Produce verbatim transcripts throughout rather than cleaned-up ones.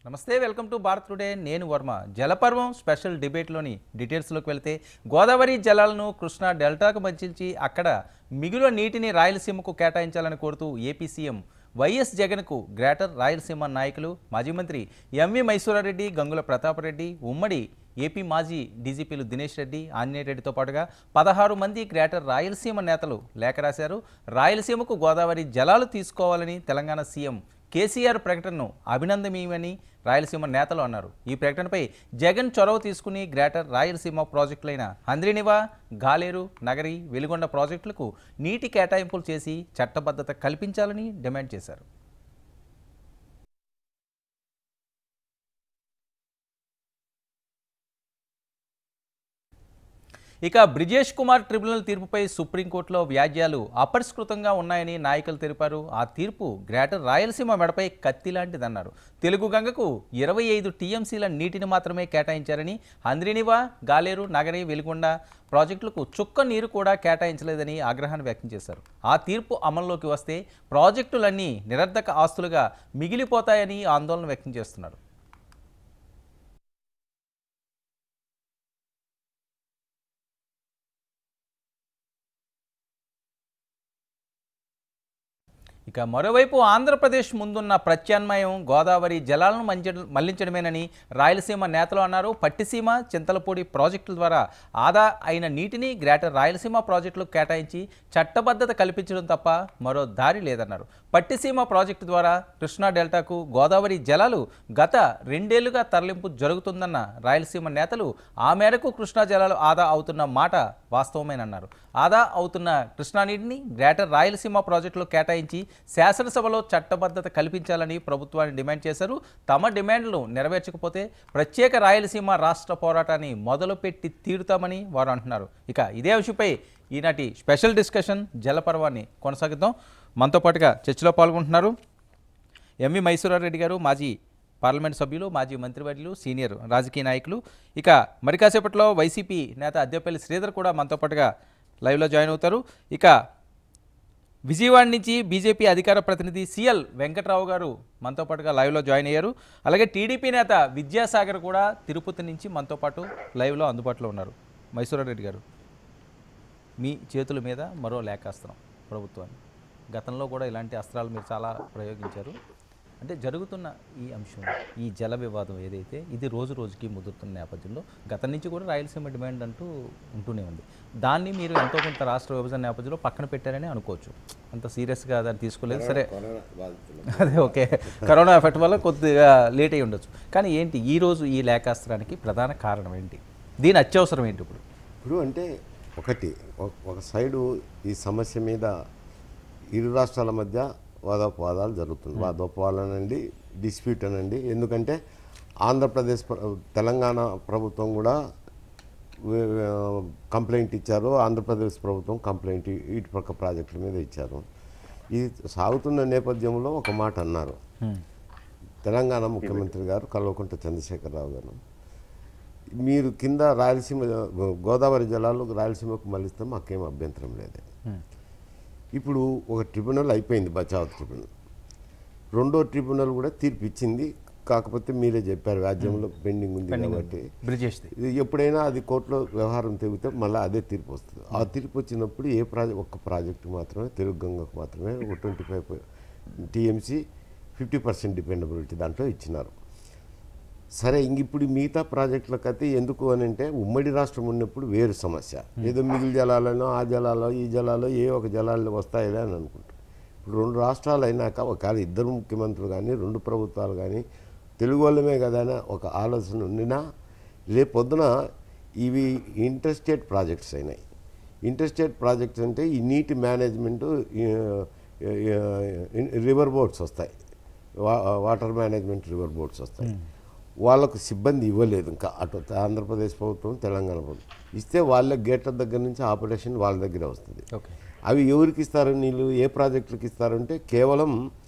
నమస్తే welcome to Bharat today నేను Varma జలపర్వం special డిబేట్లోని డీటెయిల్స్లోకి వెళ్తే గోదావరి జలాలను కృష్ణా డెల్టాకు మధ్యించి అక్కడ మిగులు నీటిని రాయలసీమకు కేటాయించాలని కోరుతూ ఏపీ సీఎం వైఎస్ జగన్కు గ్రేటర్ రాయలసీమ నాయకులు మాజీ మంత్రి ఎంవి మైసూరారెడ్డి గంగుల ప్రతాపరెడ్డి ఉమ్మడి ఏపీ మాజీ డీజీపీలు దినేష్ రెడ్డి ఆంజనేయ రెడ్డితో పాటుగా పదహారు మంది గ్రేటర్ రాయలసీమ నేతలు లేఖ రాశారు. రాయలసీమకు గోదావరి జలాలు తీసుకోవాలని తెలంగాణ సీఎం కేసీఆర్ ప్రకటనను అభినందనీయమని రాయలసీమ నేతలు అన్నారు. ఈ ప్రకటనపై జగన్ చొరవ తీసుకుని గ్రేటర్ రాయలసీమ ప్రాజెక్టులైన హంద్రినివా, గాలేరు, నగరి, వెలుగొండ ప్రాజెక్టులకు నీటి కేటాయింపులు చేసి చట్టబద్ధత కల్పించాలని డిమాండ్ చేశారు. ఇక బ్రిజేష్ కుమార్ ట్రిబ్యునల్ తీర్పుపై సుప్రీంకోర్టులో వ్యాజ్యాలు అపరిష్కృతంగా ఉన్నాయని నాయకులు తెలిపారు. ఆ తీర్పు గ్రేటర్ రాయలసీమ మెడపై కత్తి లాంటిదన్నారు. తెలుగు గంగకు ఇరవై ఐదు టీఎంసీల నీటిని మాత్రమే కేటాయించారని, హంద్రినివా, గాలేరు, నగరి, వెలుగొండ ప్రాజెక్టులకు చుక్క నీరు కూడా కేటాయించలేదని ఆగ్రహాన్ని వ్యక్తం చేశారు. ఆ తీర్పు అమల్లోకి వస్తే ప్రాజెక్టులన్నీ నిరర్ధక ఆస్తులుగా మిగిలిపోతాయని ఆందోళన వ్యక్తం చేస్తున్నారు. ఇక మరోవైపు ఆంధ్రప్రదేశ్ ముందున్న ప్రత్యామ్నాయం గోదావరి జలాలను మళ్లించడమేనని రాయలసీమ నేతలు అన్నారు. పట్టిసీమ, చింతలపూడి ప్రాజెక్టుల ద్వారా ఆదా అయిన నీటిని గ్రేటర్ రాయలసీమ ప్రాజెక్టులకు కేటాయించి చట్టబద్ధత కల్పించడం తప్ప మరో దారి లేదన్నారు. పట్టిసీమ ప్రాజెక్టు ద్వారా కృష్ణా డెల్టాకు గోదావరి జలాలు గత రెండేళ్లుగా తరలింపు జరుగుతుందన్న రాయలసీమ నేతలు ఆ మేరకు కృష్ణా జలాలు ఆదా అవుతున్న మాట వాస్తవమేనన్నారు. ఆదా అవుతున్న కృష్ణా నీటిని గ్రేటర్ రాయలసీమ ప్రాజెక్టులో కేటాయించి శాసనసభలో చట్టబద్ధత కల్పించాలని ప్రభుత్వాన్ని డిమాండ్ చేశారు. తమ డిమాండ్లు నెరవేర్చకపోతే ప్రత్యేక రాయలసీమ రాష్ట్ర పోరాటాన్ని మొదలుపెట్టి తీరుతామని వారు అంటున్నారు. ఇక ఇదే విషయంపై ఈనాటి స్పెషల్ డిస్కషన్ జలపర్వాన్ని కొనసాగిద్దాం. మనతో పాటుగా చర్చలో పాల్గొంటున్నారు ఎంవి మైసూరారెడ్డి గారు, మాజీ పార్లమెంట్ సభ్యులు, మాజీ మంత్రివర్యులు, సీనియర్ రాజకీయ నాయకులు. ఇక మరి కాసేపట్లో వైసీపీ నేత అద్దెపల్లి శ్రీధర్ కూడా మనతో పాటుగా లైవ్లో జాయిన్ అవుతారు. ఇక విజయవాడ నుంచి బీజేపీ అధికార ప్రతినిధి సిఎల్ వెంకట్రావు గారు మనతో పాటుగా లైవ్లో జాయిన్ అయ్యారు. అలాగే టీడీపీ నేత విద్యాసాగర్ కూడా తిరుపతి నుంచి మనతో పాటు లైవ్లో అందుబాటులో ఉన్నారు. మైసూరారెడ్డి గారు, మీ చేతుల మీద మరో లేఖాస్త్రం ప్రభుత్వాన్ని. గతంలో కూడా ఇలాంటి అస్త్రాలు మీరు చాలా ప్రయోగించారు. అంటే జరుగుతున్న ఈ అంశం, ఈ జల వివాదం ఏదైతే ఇది రోజు రోజుకి ముదురుతున్న నేపథ్యంలో గతం నుంచి కూడా రాయలసీమ డిమాండ్ అంటూ ఉంటూనే ఉంది. దాన్ని మీరు ఎంతో కొంత రాష్ట్ర విభజన నేపథ్యంలో పక్కన పెట్టారని అనుకోవచ్చు. అంత సీరియస్గా దాన్ని తీసుకోలేదు. సరే, అదే ఓకే, కరోనా ఎఫెక్ట్ వల్ల కొద్దిగా లేట్ అయ్యి ఉండొచ్చు. కానీ ఏంటి ఈరోజు ఈ లేఖాస్త్రానికి ప్రధాన కారణం ఏంటి? దీని అత్యవసరం ఏంటి ఇప్పుడు? ఇప్పుడు అంటే ఒకటి ఒక సైడు ఈ సమస్య మీద ఇరు రాష్ట్రాల మధ్య వాదోపవాదాలు జరుగుతుంది. వాదోపవాదాలనండి, డిస్ప్యూట్ అనండి. ఎందుకంటే ఆంధ్రప్రదేశ్ తెలంగాణ ప్రభుత్వం కూడా కంప్లైంట్ ఇచ్చారు, ఆంధ్రప్రదేశ్ ప్రభుత్వం కంప్లైంట్ ఇటు పక్క ప్రాజెక్టుల మీద ఇచ్చారు. ఇది సాగుతున్న నేపథ్యంలో ఒక మాట అన్నారు తెలంగాణ ముఖ్యమంత్రి గారు కల్వకుంట్ల చంద్రశేఖరరావు గారు, మీరు కింద రాయలసీమ గోదావరి జలాలు రాయలసీమకు మళ్ళిస్తే మాకేం అభ్యంతరం లేదు. ఇప్పుడు ఒక ట్రిబ్యునల్ అయిపోయింది, బచావ్ ట్రిబ్యునల్. రెండో ట్రిబ్యునల్ కూడా తీర్పు ఇచ్చింది. కాకపోతే మీరే చెప్పారు వ్యాజ్యంలో పెండింగ్ ఉంది కాబట్టి ఎప్పుడైనా అది కోర్టులో వ్యవహారం తెగితే మళ్ళీ అదే తీర్పు వస్తుంది. ఆ తీర్పు వచ్చినప్పుడు ఏ ప్రాజెక్ట్ ఒక్క ప్రాజెక్టు మాత్రమే, తెలుగు గంగకు మాత్రమే ఒక twenty five TMC fifty percent dependability దాంట్లో ఇచ్చినారు. సరే, ఇంక ఇప్పుడు మిగతా ప్రాజెక్టులకు అయితే ఎందుకు అని అంటే ఉమ్మడి రాష్ట్రం ఉన్నప్పుడు వేరు సమస్య. ఏదో మిగిలిన జలాలను ఆ జలాలో ఈ జలాలో ఏ ఒక జలాలు వస్తాయిలే అని అనుకుంటాం. ఇప్పుడు రెండు రాష్ట్రాలు అయినాక ఒకవేళ ఇద్దరు ముఖ్యమంత్రులు కానీ రెండు ప్రభుత్వాలు కానీ తెలుగు వాళ్ళమే కదా అని ఒక ఆలోచన ఉండినా రేపొద్దున ఇవి ఇంటర్స్టేట్ ప్రాజెక్ట్స్ అయినాయి. ఇంటర్స్టేట్ ప్రాజెక్ట్స్ అంటే ఈ నీటి మేనేజ్మెంటు రివర్ బోట్స్ వస్తాయి, వాటర్ మేనేజ్మెంట్ రివర్ బోట్స్ వస్తాయి. వాళ్ళకు సిబ్బంది ఇవ్వలేదు ఇంకా, అటు ఆంధ్రప్రదేశ్ ప్రభుత్వం తెలంగాణ ప్రభుత్వం ఇస్తే వాళ్ళ గేట్ల దగ్గర నుంచి ఆపరేషన్ వాళ్ళ దగ్గర వస్తుంది. అవి ఎవరికి ఇస్తారు నీళ్ళు, ఏ ప్రాజెక్టులకు ఇస్తారంటే కేవలం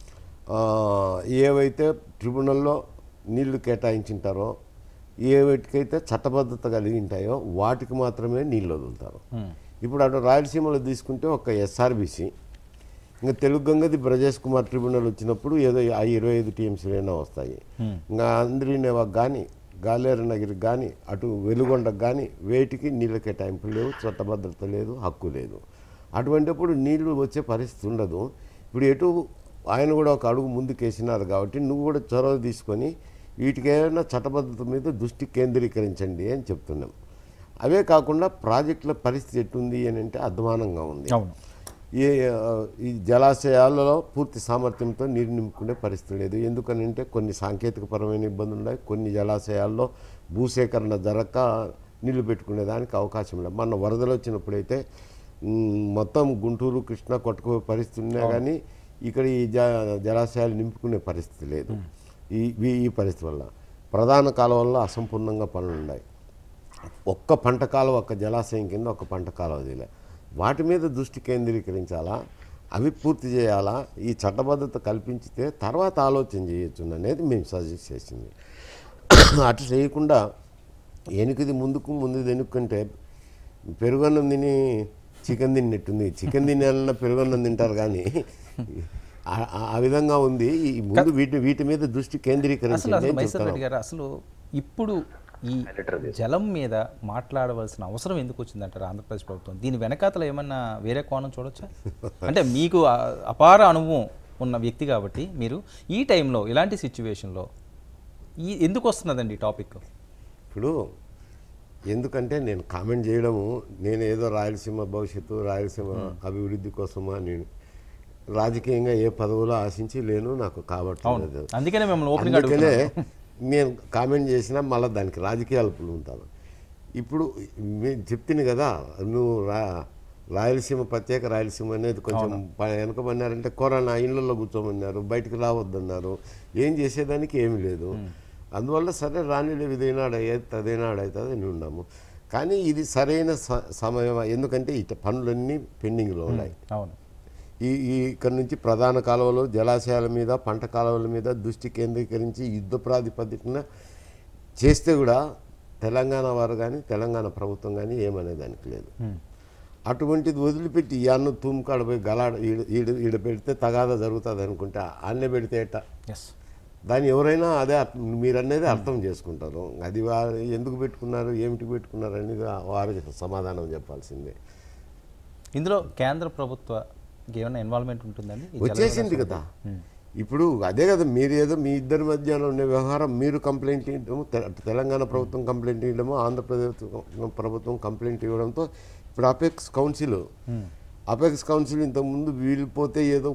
ఏవైతే ట్రిబ్యునల్లో నీళ్లు కేటాయించింటారో, ఏవైటికైతే చట్టబద్ధత కలిగి ఉంటాయో వాటికి మాత్రమే నీళ్ళు వదులుతారు. ఇప్పుడు అటు రాయలసీమలో తీసుకుంటే ఒక ఎస్ఆర్బిసి ఇంకా తెలుగు గంగది బ్రజేష్ కుమార్ ట్రిబ్యునల్ వచ్చినప్పుడు ఏదో ఆ ఇరవై ఐదు టీఎంసీలైనా వస్తాయి. ఇంకా అందరినేవాకు కానీ గాలేరు నగిరికి కానీ అటు వెలుగొండకు కానీ వేటికి నీళ్ళ కేటాయింపు లేవు, చట్టభద్రత లేదు, హక్కు లేదు. అటువంటిప్పుడు నీళ్లు వచ్చే పరిస్థితి ఉండదు. ఇప్పుడు ఎటు ఆయన కూడా ఒక అడుగు ముందుకేసినారు కాబట్టి నువ్వు కూడా చొరవ తీసుకొని వీటికైనా చట్టబద్ధత మీద దృష్టి కేంద్రీకరించండి అని చెప్తున్నాం. అవే కాకుండా ప్రాజెక్టుల పరిస్థితి ఎట్టుంది అని అంటే అధ్వానంగా ఉంది. ఈ ఈ జలాశయాలలో పూర్తి సామర్థ్యంతో నీరు నింపుకునే పరిస్థితి లేదు. ఎందుకనంటే కొన్ని సాంకేతికపరమైన ఇబ్బందులు ఉన్నాయి. కొన్ని జలాశయాల్లో భూసేకరణ జరగక నీళ్లు పెట్టుకునే దానికి అవకాశం లేదు. మన వరదలు వచ్చినప్పుడైతే మొత్తం గుంటూరు కృష్ణా కొట్టుకునే పరిస్థితి ఉన్నా కానీ ఇక్కడ ఈ జ జలాశయాలు నింపుకునే పరిస్థితి లేదు. ఈ ఈ పరిస్థితి వల్ల ప్రధాన కాలువల్లో అసంపూర్ణంగా పనులు ఉన్నాయి. ఒక్క పంట కాలువ ఒక్క జలాశయం కింద ఒక పంట కాలువ వదిలే వాటి మీద దృష్టి కేంద్రీకరించాలా, అవి పూర్తి చేయాలా, ఈ చట్టబద్ధత కల్పించితే తర్వాత ఆలోచన చేయొచ్చు అనేది మేము సజెస్ట్ చేసింది. అటు చేయకుండా వెనుకది ముందుకు ముందు వెనుక్కుంటే పెరుగన్నం తిని చికెన్ తిన్నట్టుంది. చికెన్ తినాలన్నా పెరుగన్నం తింటారు కానీ ఆ విధంగా ఉంది. ఈ ముందు వీటి వీటి మీద దృష్టి కేంద్రీకరించాలి. అసలు ఇప్పుడు ఈ జలం మీద మాట్లాడవలసిన అవసరం ఎందుకు వచ్చిందంటారు ఆంధ్రప్రదేశ్ ప్రభుత్వం? దీని వెనకాతల ఏమన్నా వేరే కోణం చూడొచ్చా? అంటే మీకు అపార అనుభవం ఉన్న వ్యక్తి కాబట్టి మీరు ఈ టైంలో ఇలాంటి సిచ్యువేషన్లో ఈ ఎందుకు వస్తున్నదండి టాపిక్? ఇప్పుడు ఎందుకంటే నేను కామెంట్ చేయడము, నేను ఏదో రాయలసీమ భవిష్యత్తు రాయలసీమ అభివృద్ధి కోసమా, నేను రాజకీయంగా ఏ పదవులో ఆశించి లేను, నాకు కాబట్టి అందుకనే మిమ్మల్ని నేను కామెంట్ చేసినా మళ్ళీ దానికి రాజకీయాలు ఉంటాను. ఇప్పుడు చెప్తుంది కదా, నువ్వు రా రాయలసీమ ప్రత్యేక రాయలసీమ అనేది కొంచెం వెనకమన్నారంటే కరోనా ఇళ్లలో కూర్చోమన్నారు, బయటకు రావద్దన్నారు, ఏం చేసేదానికి ఏమీ లేదు. అందువల్ల సరే రానిలే ఇదేనాడు అయ్యేది అదేనాడు అవుతుంది అని ఉన్నాము. కానీ ఇది సరైన సమయం, ఎందుకంటే ఇట పనులన్నీ పెండింగ్లో ఉన్నాయి. అవును, ఈ ఈ ఇక్కడ నుంచి ప్రధాన కాలువలు జలాశయాల మీద పంట కాలువల మీద దృష్టి కేంద్రీకరించి యుద్ధ ప్రాతిపదికన చేస్తే కూడా తెలంగాణ వారు కానీ తెలంగాణ ప్రభుత్వం కానీ ఏమనేదానికి లేదు. అటువంటిది వదిలిపెట్టి ఈ అన్ను తూముకాడ పోయి గలాడ ఈడ ఈడ పెడితే తగాదా జరుగుతుంది అనుకుంటే అన్నే పెడితే ఎట్ట? దాన్ని ఎవరైనా అదే మీరు అనేది అర్థం చేసుకుంటారు. అది ఎందుకు పెట్టుకున్నారు, ఏమిటికి పెట్టుకున్నారు అనేది వారు సమాధానం చెప్పాల్సిందే. ఇందులో కేంద్ర ప్రభుత్వ ఏమైనా ఇన్వాల్వ్మెంట్ ఉంటుందండి? వచ్చేసింది కదా ఇప్పుడు. అదే కదా, మీరు ఏదో మీ ఇద్దరి మధ్యలో ఉండే వ్యవహారం మీరు కంప్లైంట్ ఇవ్వడము, తెలంగాణ ప్రభుత్వం కంప్లైంట్ ఇవ్వడము, ఆంధ్రప్రదేశ్ ప్రభుత్వం కంప్లైంట్ ఇవ్వడంతో ఇప్పుడు అపెక్స్ కౌన్సిల్ అపెక్స్ కౌన్సిల్ ఇంతకుముందు వీళ్ళిపోతే ఏదో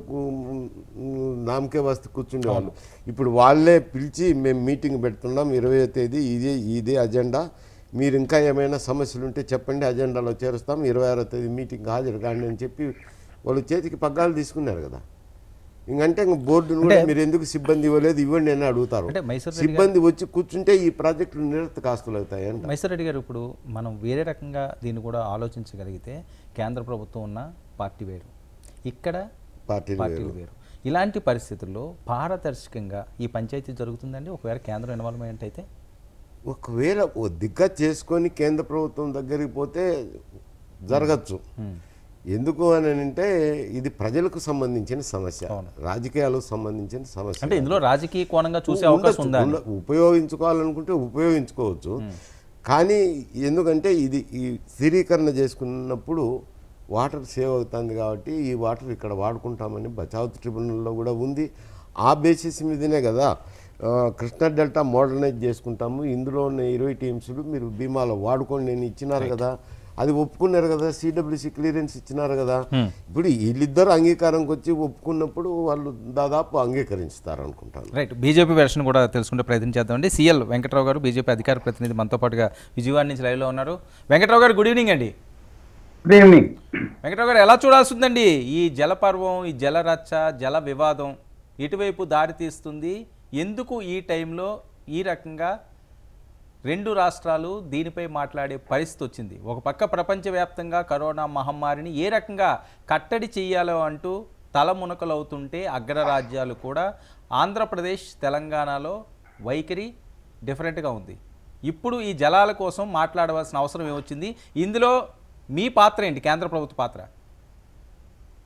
నామకే వస్తే కూర్చుండేవాళ్ళు. ఇప్పుడు వాళ్ళే పిలిచి మేము మీటింగ్ పెడుతున్నాం ఇరవై తేదీ, ఇదే ఇదే అజెండా, మీరు ఇంకా ఏమైనా సమస్యలు ఉంటే చెప్పండి, అజెండాలో చేరుస్తాం, ఇరవై ఆరో తేదీ మీటింగ్ హాజరు కాండి అని చెప్పి వాళ్ళు చేతికి పగ్గాలు తీసుకున్నారు కదా. ఇంకంటే ఇంక బోర్డును కూడా మీరు ఎందుకు సిబ్బంది ఇవ్వలేదు ఇవ్వండి అని అడుగుతారు. సిబ్బంది వచ్చి కూర్చుంటే ఈ ప్రాజెక్టులు నిరర్థకాస్తులు అవుతాయి అంట. మైసూర్ రెడ్డి గారు, ఇప్పుడు మనం వేరే రకంగా దీన్ని కూడా ఆలోచించగలిగితే కేంద్ర ప్రభుత్వం ఉన్న పార్టీ వేరు, ఇక్కడ పార్టీలు వేరు. ఇలాంటి పరిస్థితుల్లో పారదర్శకంగా ఈ పంచాయతీ జరుగుతుందండి ఒకవేళ కేంద్రం ఇన్వాల్వ్మెంట్ అయితే? ఒకవేళ దిగ్గ చేసుకొని కేంద్ర ప్రభుత్వం దగ్గరికి పోతే జరగచ్చు. ఎందుకు అని అంటే ఇది ప్రజలకు సంబంధించిన సమస్య, రాజకీయాలకు సంబంధించిన సమస్య. అంటే ఇందులో రాజకీయ కోణంగా చూసే అవకాశం ఉందా? ఉపయోగించుకోవాలనుకుంటే ఉపయోగించుకోవచ్చు. కానీ ఎందుకంటే ఇది ఈ స్థిరీకరణ చేసుకున్నప్పుడు వాటర్ సేవ్ అవుతుంది కాబట్టి ఈ వాటర్ ఇక్కడ వాడుకుంటామని బచావ్ ట్రిబ్యునల్లో కూడా ఉంది. ఆ బేసిస్ మీదనే కదా కృష్ణా డెల్టా మోడర్నైజ్ చేసుకుంటాము, ఇందులో ఉన్న ఇరవై టీమ్స్లు మీరు భీమాలో వాడుకోండి నేను ఇచ్చినారు కదా, అది ఒప్పుకున్నారు కదా, సిడబ్ల్యూసి క్లియరెన్స్ ఇచ్చినారు కదా. ఇప్పుడు వీళ్ళిద్దరు అంగీకారంకి వచ్చి ఒప్పుకున్నప్పుడు వాళ్ళు దాదాపు అంగీకరిస్తారు అనుకుంటాను. రైట్, బీజేపీ వెర్షన్ కూడా తెలుసుకుంటే ప్రయత్నం చేద్దామండి. సిఎల్ వెంకట్రావు గారు బీజేపీ అధికార ప్రతినిధి మనతో పాటుగా విజయవాడ నుంచి లైవ్లో ఉన్నారు. వెంకట్రావు గారు గుడ్ ఈవినింగ్ అండి. Good evening. వెంకట్రావు గారు, ఎలా చూడాల్సి ఉందండి ఈ జలపర్వం, ఈ జలరచ్చ, జల వివాదం ఎటువైపు దారి తీస్తుంది? ఎందుకు ఈ టైంలో ఈ రకంగా రెండు రాష్ట్రాలు దీనిపై మాట్లాడే పరిస్థితి వచ్చింది? ఒక పక్క ప్రపంచవ్యాప్తంగా కరోనా మహమ్మారిని ఏ రకంగా కట్టడి చేయాలో అంటూ తలమునకలవుతుంటే అగ్రరాజ్యాలు కూడా ఆంధ్రప్రదేశ్ తెలంగాణలో వైఖరి డిఫరెంట్గా ఉంది. ఇప్పుడు ఈ జలాల కోసం మాట్లాడవలసిన అవసరం ఏమొచ్చింది? ఇందులో మీ పాత్ర ఏంటి, కేంద్ర ప్రభుత్వ పాత్ర?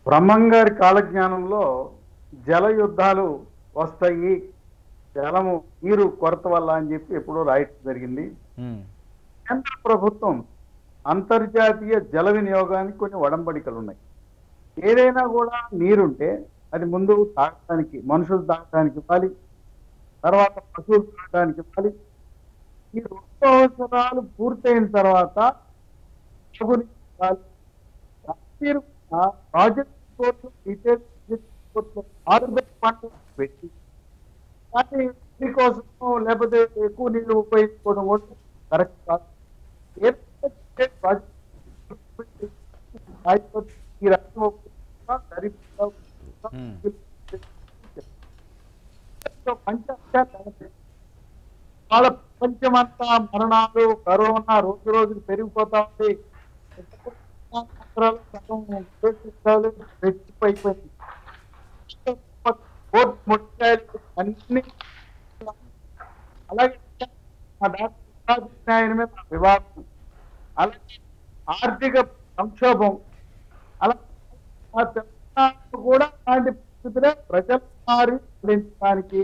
బ్రహ్మంగారి కాలజ్ఞానంలో జల యుద్ధాలు వస్తాయి, జలము నీరు కొరత వల్ల అని చెప్పి ఎప్పుడో రాయటం జరిగింది. ఉమ్, కేంద్ర ప్రభుత్వం అంతర్జాతీయ జల వినియోగానికి కొన్ని ఒడంబడికలు ఉన్నాయి. ఏదైనా కూడా నీరుంటే అది ముందు తాగడానికి, మనుషులు తాగడానికి ఇవ్వాలి, తర్వాత పశువులు తాగడానికి ఇవ్వాలి. ఈ రెండు అవసరాలు పూర్తయిన తర్వాత తాగునీరు ఇవ్వాలి. నీరు కూడా ప్రాజెక్ట్ కోర్టు డీటెయిల్ ఆరుబెట్ పంట పెట్టి కానీ దీనికోసం లేకపోతే ఎక్కువ నీళ్లు ఉపయోగించుకోవడం కూడా కరెక్ట్ కాదు. ఏదైతే ప్రాజెక్ట్ ఈ రకంగా సరిగ్గా వాళ్ళ ప్రపంచమంతా మరణాలు, కరోనా రోజు రోజులు పెరిగిపోతా ఉంది. అయిపోయింది అన్ని. అలాగే మా డాక్టర్ ఆయన మీద వివాదం, అలాగే ఆర్థిక సంక్షోభం, అలా తెలంగాణ కూడా అలాంటి పరిస్థితులే ప్రజల మారి పండించడానికి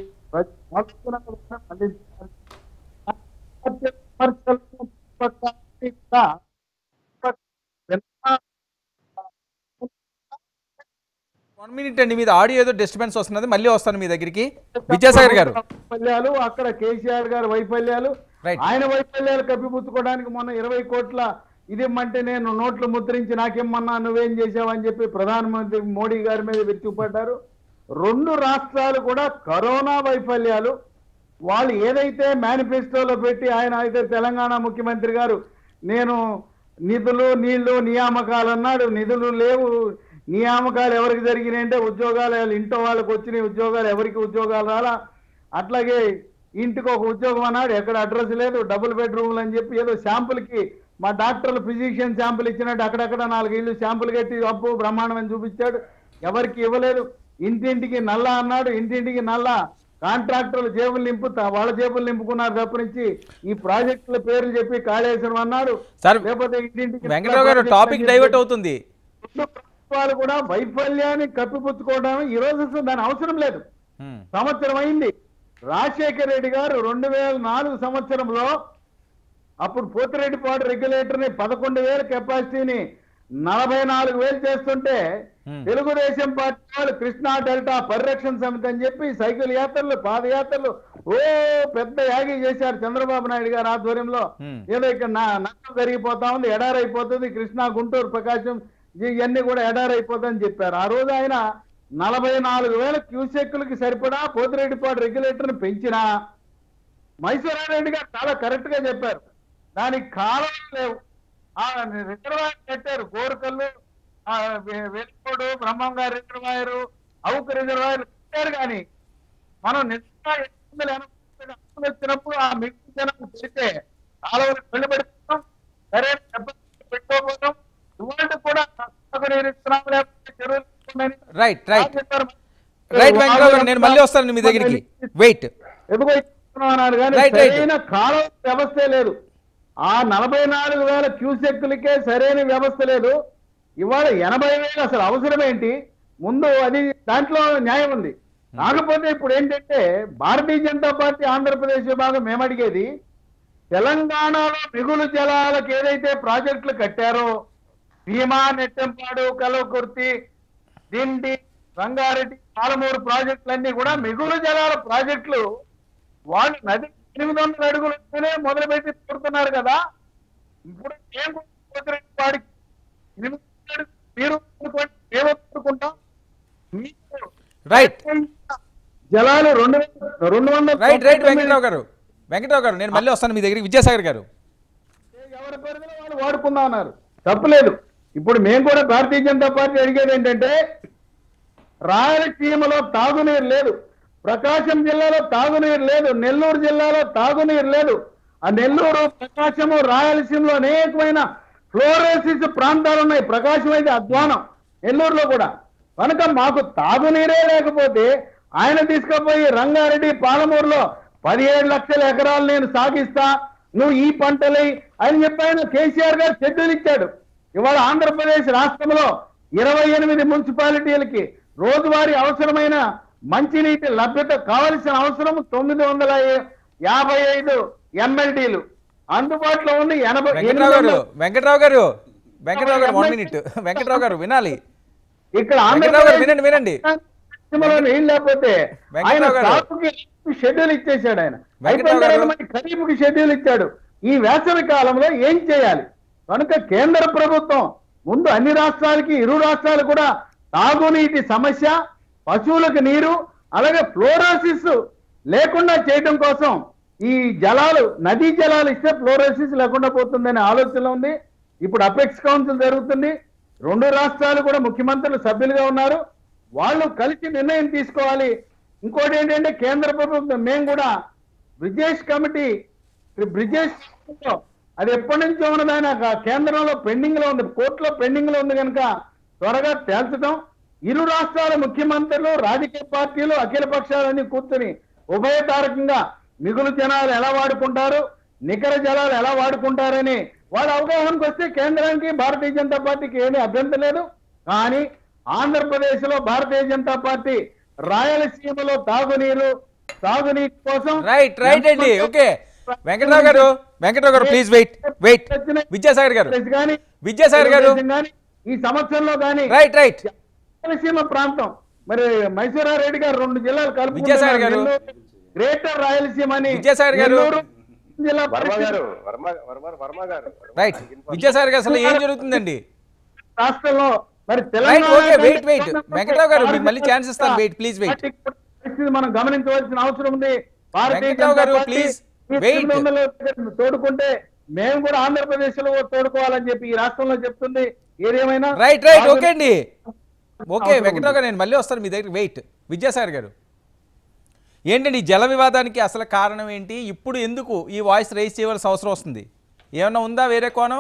వన్ మినిట్ అండి, మీద ఆడియో ఏదో డిస్టర్బెన్స్ వస్తున్నది, మళ్ళీ వస్తాను మీ దగ్గరికి. విద్యాసాగర్ గారు, వైఫల్యాలు, అక్కడ కేసీఆర్ గారు వైఫల్యాలు, Right. ఆయన వైఫల్యాలు కప్పిపుచ్చుకోవడానికి మొన్న ఇరవై కోట్ల ఇదేమంటే నేను నోట్లు ముద్రించి నాకేమన్నా నువ్వేం చేసావని చెప్పి ప్రధానమంత్రి మోడీ గారి మీద విరుచుకుపడ్డారు. రెండు రాష్ట్రాలు కూడా కరోనా వైఫల్యాలు. వాళ్ళు ఏదైతే మేనిఫెస్టోలో పెట్టి, ఆయన అయితే తెలంగాణ ముఖ్యమంత్రి గారు నేను నిధులు నీళ్లు నియామకాలు అన్నాడు. నిధులు లేవు, నియామకాలు ఎవరికి జరిగినాయంటే ఉద్యోగాలు వాళ్ళ ఇంట్లో వాళ్ళకి వచ్చినాయి, ఉద్యోగాలు ఎవరికి ఉద్యోగాలు రాలా. అట్లాగే ఇంటికి ఒక ఉద్యోగం అన్నాడు, ఎక్కడ అడ్రస్ లేదు. డబుల్ బెడ్రూమ్లు అని చెప్పి ఏదో శాంపుల్కి మా డాక్టర్లు ఫిజిషియన్ శాంపుల్ ఇచ్చినట్టు అక్కడక్కడ నాలుగు ఇళ్ళు శాంపుల్ కట్టి అప్పు బ్రహ్మాండం అని చూపించాడు, ఎవరికి ఇవ్వలేదు. ఇంటింటికి నల్లా అన్నాడు, ఇంటింటికి నల్లా. కాంట్రాక్టర్లు జేబులు నింపు వాళ్ళ జేబులు నింపుకున్నారు తప్పనించి ఈ ప్రాజెక్టుల పేర్లు చెప్పి కాళేశ్వరం అన్నాడు. లేకపోతే ఇంటింటికి వెంకటరావు గారు టాపిక్ డైవర్ట్ అవుతుంది. రెండు ప్రభుత్వాలు కూడా వైఫల్యాన్ని కప్పిపుచ్చుకోవడం ఈ రోజు అసలు దాని అవసరం లేదు. సంవత్సరం అయింది. రాజశేఖర రెడ్డి గారు రెండు వేల నాలుగు సంవత్సరంలో అప్పుడు పోతిరెడ్డిపాడు రెగ్యులేటర్ ని పదకొండు వేల కెపాసిటీని నలభై నాలుగు వేలు చేస్తుంటే తెలుగుదేశం పార్టీ వాళ్ళు కృష్ణా డెల్టా పరిరక్షణ సమితి అని చెప్పి సైకిల్ యాత్రలు, పాదయాత్రలు ఓ పెద్ద యాగి చేశారు చంద్రబాబు నాయుడు గారి ఆధ్వర్యంలో. ఏదో ఇక్కడ నష్టం జరిగిపోతా ఉంది, ఎడారైపోతుంది, కృష్ణా గుంటూరు ప్రకాశం ఇవన్నీ కూడా ఎడారైపోతుందని చెప్పారు. ఆ రోజు ఆయన నలభై నాలుగు వేల క్యూసెక్కులకి సరిపడా పోతిరెడ్డిపాడు రెగ్యులేటర్ ని పెంచినా మైసూరారెడ్డి గారు చాలా కరెక్ట్ గా చెప్పారు, దానికి కాలం లేవు. ఆ రిజర్వాయర్ కట్టారు, గోరుకల్లు, వెలుకోడు, బ్రహ్మంగారి రిజర్వాయర్, అవుకు రిజర్వాయర్ కట్టారు. కానీ మనం నిజంగా ఎనిమిది వందల ఎనభై వచ్చినప్పుడు ఆ మిగిలిన జనం పెడితే కాలువలకు వెళ్ళి పెడుతున్నాం, సరైన దెబ్బలు పెట్టుకోపోతాం. ఇవాళ కూడా చెరువులు రైట్ రైట్ రైట్ వెంకటరావు గారు, నేను మళ్ళీ వస్తాను మీ దగ్గరికి. వెయిట్ ఎదుగుతున్నాడు కానీ సరైన కాలువ వ్యవస్థే లేదు. ఆ నలభై నాలుగు వేల క్యూసెక్కులకే సరైన వ్యవస్థ లేదు. ఇవాళ ఎనభై వేలు అసలు అవసరం ఏంటి? ముందు అది దాంట్లో న్యాయం ఉంది. కాకపోతే ఇప్పుడు ఏంటంటే భారతీయ జనతా పార్టీ ఆంధ్రప్రదేశ్ విభాగం మేమడిగేది, తెలంగాణలో మిగులు జలాలకు ఏదైతే ప్రాజెక్టులు కట్టారో భీమా, నెట్టెంపాడు, కల్వకుర్తి, దిండి, రంగారెడ్డి, పాలమూరు ప్రాజెక్టులన్నీ కూడా మిగులు జలాల ప్రాజెక్టులు వాళ్ళు నది ఎనిమిది వందల అడుగులతోనే మొదలుపెట్టి తోడుతున్నారు కదా. ఇప్పుడు ఏం వాడికి ఎనిమిది మీరు కోరుకుంటాం, రైట్ జలాలు రెండు రెండు వందల రైట్ రైట్ వెంకటరావు గారు వెంకటరావు గారు నేను మళ్ళీ వస్తాను మీ దగ్గరికి. విద్యాసాగర్ గారు, ఎవరి పరిధిలో వాళ్ళు వాడుకుందాం అన్నారు, తప్పలేదు. ఇప్పుడు మేము కూడా భారతీయ జనతా పార్టీ అడిగేది ఏంటంటే రాయలసీమలో తాగునీరు లేదు, ప్రకాశం జిల్లాలో తాగునీరు లేదు, నెల్లూరు జిల్లాలో తాగునీరు లేదు. ఆ నెల్లూరు, ప్రకాశము, రాయలసీమలో అనేకమైన ఫ్లోరోసిస్ ప్రాంతాలు ఉన్నాయి. ప్రకాశం అయితే అధ్వానం, నెల్లూరులో కూడా. కనుక మాకు తాగునీరే లేకపోతే ఆయన తీసుకుపోయి రంగారెడ్డి, పాలమూరులో పదిహేడు లక్షల ఎకరాలు నేను సాగిస్తా, నువ్వు ఈ పంటలై అని చెప్పి ఆయన కేసీఆర్ గారు షెడ్యూల్ ఇచ్చాడు. ఇవాళ ఆంధ్రప్రదేశ్ రాష్ట్రంలో ఇరవై ఎనిమిది మున్సిపాలిటీలకి రోజువారీ అవసరమైన మంచినీటి లభ్యత కావలసిన అవసరం తొమ్మిది వందల యాభై ఐదు ఎమ్మెల్డీలు అందుబాటులో ఉంది. ఎనభై వెంకట్రావు గారు వెంకట్రావు గారు వెంకట్రావు గారు వన్ మినిట్ వెంకట్రావు గారు వినాలి. ఇక్కడ వెంకట్రావు గారు వినండి వినండి నీళ్ళు లేకపోతే ఆయన వెంకట్రావు గారు షెడ్యూల్ ఇచ్చేసాడు. ఆయన వెంకట్రావు గారు అయిపోయిన ఖరీఫ్కి షెడ్యూల్ ఇచ్చాడు. ఈ వేసవి కాలంలో ఏం చేయాలి? కనుక కేంద్ర ప్రభుత్వం ముందు అన్ని రాష్ట్రాలకి ఇరు రాష్ట్రాలు కూడా తాగునీటి సమస్య, పశువులకు నీరు, అలాగే ఫ్లోరోసిస్ లేకుండా చేయడం కోసం ఈ జలాలు నదీ జలాలు ఇస్తే ఫ్లోరోసిస్ లేకుండా పోతుందనే ఆలోచన ఉంది. ఇప్పుడు అపెక్స్ కౌన్సిల్ జరుగుతుంది. రెండు రాష్ట్రాలు కూడా ముఖ్యమంత్రులు సభ్యులుగా ఉన్నారు. వాళ్ళు కలిసి నిర్ణయం తీసుకోవాలి. ఇంకోటి ఏంటంటే కేంద్ర ప్రభుత్వం మేము కూడా బ్రిజేష్ కమిటీ బ్రిజేష్ అది ఎప్పటి నుంచో ఉన్నదాయన కేంద్రంలో పెండింగ్ లో ఉంది, కోర్టులో పెండింగ్ లో ఉంది కనుక త్వరగా తేల్చడం. ఇరు రాష్ట్రాల ముఖ్యమంత్రులు, రాజకీయ పార్టీలు, అఖిల పక్షాలన్నీ కూర్చొని ఉభయతారకంగా మిగులు జనాలు ఎలా వాడుకుంటారు, నికర జలాలు ఎలా వాడుకుంటారని వాళ్ళ అవగాహనకు వస్తే కేంద్రానికి భారతీయ జనతా పార్టీకి ఏమీ అభ్యంతరం లేదు. కానీ ఆంధ్రప్రదేశ్ లో భారతీయ జనతా పార్టీ రాయలసీమలో తాగునీరు తాగునీటి కోసం రైట్ రైట్ అండి. ఓకే వెంకట్రావు గారు వెంకట్రావు గారు ప్లీజ్ వెయిట్ వెయిట్ విద్యాసాగర్ గారు కానీ విద్యాసాగర్ గారు ఈ సంవత్సరంలో కానీ రైట్ రైట్ రాయలసీమ ప్రాంతం మరి మైసూరారెడ్డి గారు రెండు జిల్లాలు విద్యాసాగర్ గారు కలుపుకుంటున్నారు. గ్రేటర్ రాయలసీమ అని విద్యాసాగర్ గారు నెల్లూరు జిల్లా వర్మ పరిషత్ గారు వర్మ వర్మ వర్మ గారు రైట్ విద్యాసాగర్ గారు అసలు ఏం జరుగుతుందండి? రాష్ట్రంలో మరి right Telangana okay wait wait Venkatrao గారు మీకు మళ్ళీ ఛాన్స్ ఇస్తాను వెయిట్ ప్లీజ్ వెయిట్ పరిస్థితి మనం గమనించవలసిన అవసరం ఉంది. భారతీయ వెంకట్రావు జనతా గారు, పార్టీ please, ఈ wait. తొమ్మిది వందల తోడుకుంటే మేము కూడా ఆంధ్రప్రదేశ్ లో తోడుకోవాలని చెప్పి ఈ రాష్ట్రంలో చెప్తుంది. ఏదేమైనా రైట్ రైట్ ఓకే అండి ఓకే వెంకట్రావు గారు నేను మళ్ళీ వస్తాను మీ దగ్గర వెయిట్. విద్యాసాగర్ గారు ఏంటండి ఈ జల వివాదానికి అసలు కారణం ఏంటి? ఇప్పుడు ఎందుకు ఈ వాయిస్ రైజ్ చేయవలసిన అవసరం వస్తుంది? ఏమన్నా ఉందా వేరే కోణం?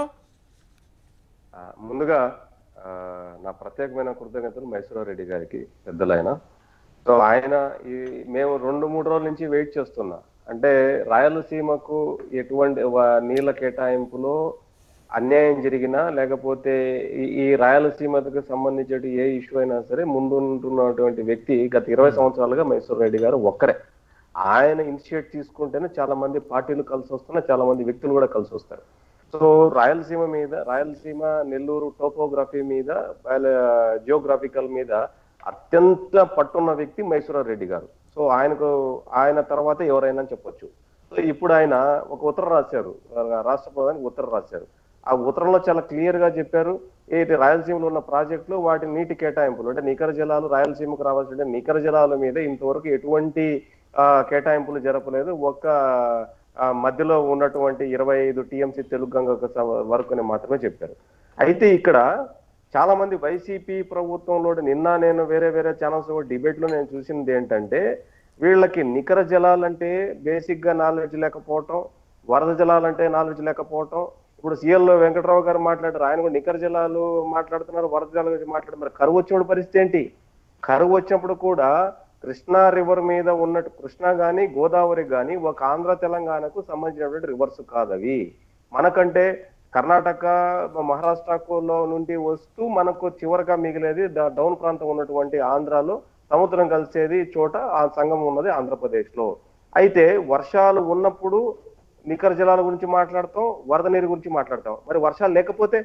ఆ, ముందుగా ఆ, నా ప్రత్యేకమైన కృతజ్ఞతలు మైసూరారెడ్డి గారికి పెద్దలైన. సో ఆయన ఈ మేము రెండు మూడు రోజుల నుంచి వెయిట్ చేస్తున్నా. అంటే రాయలసీమకు ఎటువంటి వ- నీళ్ళ కేటాయింపులో అన్యాయం జరిగినా లేకపోతే ఈ ఈ రాయలసీమకు సంబంధించిన ఏ ఇష్యూ అయినా సరే ముందుంటున్నటువంటి వ్యక్తి గత ఇరవై సంవత్సరాలుగా మైసూర్ రెడ్డి గారు ఒక్కరే. ఆయన ఇనిషియేట్ తీసుకుంటేనే చాలా మంది పార్టీలు కలిసి వస్తున్నారు, చాలా మంది వ్యక్తులు కూడా కలిసి వస్తారు. సో రాయలసీమ మీద రాయలసీమ నెల్లూరు టోపోగ్రఫీ మీద జియోగ్రాఫికల్ మీద అత్యంత పట్టున్న వ్యక్తి మైసూర్ రెడ్డి గారు. సో ఆయనకు ఆయన తర్వాత ఎవరైనా చెప్పొచ్చు. సో ఇప్పుడు ఆయన ఒక ఉత్తరం రాశారు, రాష్ట్ర ప్రధానికి ఉత్తరం రాశారు. ఆ ఉత్తరంలో చాలా క్లియర్ గా చెప్పారు ఏంటి రాయలసీమలో ఉన్న ప్రాజెక్టులు వాటి నీటి కేటాయింపులు అంటే నికర జలాలు రాయలసీమకు రావాల్సిన నికర జలాల మీద ఇంతవరకు ఎటువంటి ఆ కేటాయింపులు జరపలేదు. ఒక్క మధ్యలో ఉన్నటువంటి ఇరవై ఐదు టీఎంసీ తెలుగు గంగ వరకుని మాత్రమే చెప్పారు. అయితే ఇక్కడ చాలా మంది వైసీపీ ప్రభుత్వంలో నిన్న నేను వేరే వేరే ఛానల్స్ డిబేట్ లో నేను చూసింది ఏంటంటే వీళ్ళకి నికర జలాలంటే బేసిక్ గా నాలెడ్జ్ లేకపోవటం, వరద జలాలంటే నాలెడ్జ్ లేకపోవటం. ఇప్పుడు సీఎల్ వెంకట్రావు గారు మాట్లాడారు, ఆయన కూడా నికర జలాలు మాట్లాడుతున్నారు, వరద జలాల గురించి మాట్లాడుతున్నారు. మరి కరువు వచ్చినప్పుడు పరిస్థితి ఏంటి? కరువు వచ్చినప్పుడు కూడా కృష్ణా రివర్ మీద ఉన్నట్టు కృష్ణా గాని గోదావరి గాని ఒక ఆంధ్ర తెలంగాణకు సంబంధించినటువంటి రివర్స్ కాదవి. మనకంటే కర్ణాటక మహారాష్ట్రలో నుండి వస్తూ మనకు చివరగా మిగిలేది డౌన్ ప్రాంతం ఉన్నటువంటి ఆంధ్రాలో సముద్రం కలిసేది చోట ఆ సంగమం ఉన్నది ఆంధ్రప్రదేశ్ లో. అయితే వర్షాలు ఉన్నప్పుడు నికర జలాల గురించి మాట్లాడతాం, వరద నీరు గురించి మాట్లాడతాం. మరి వర్షాలు లేకపోతే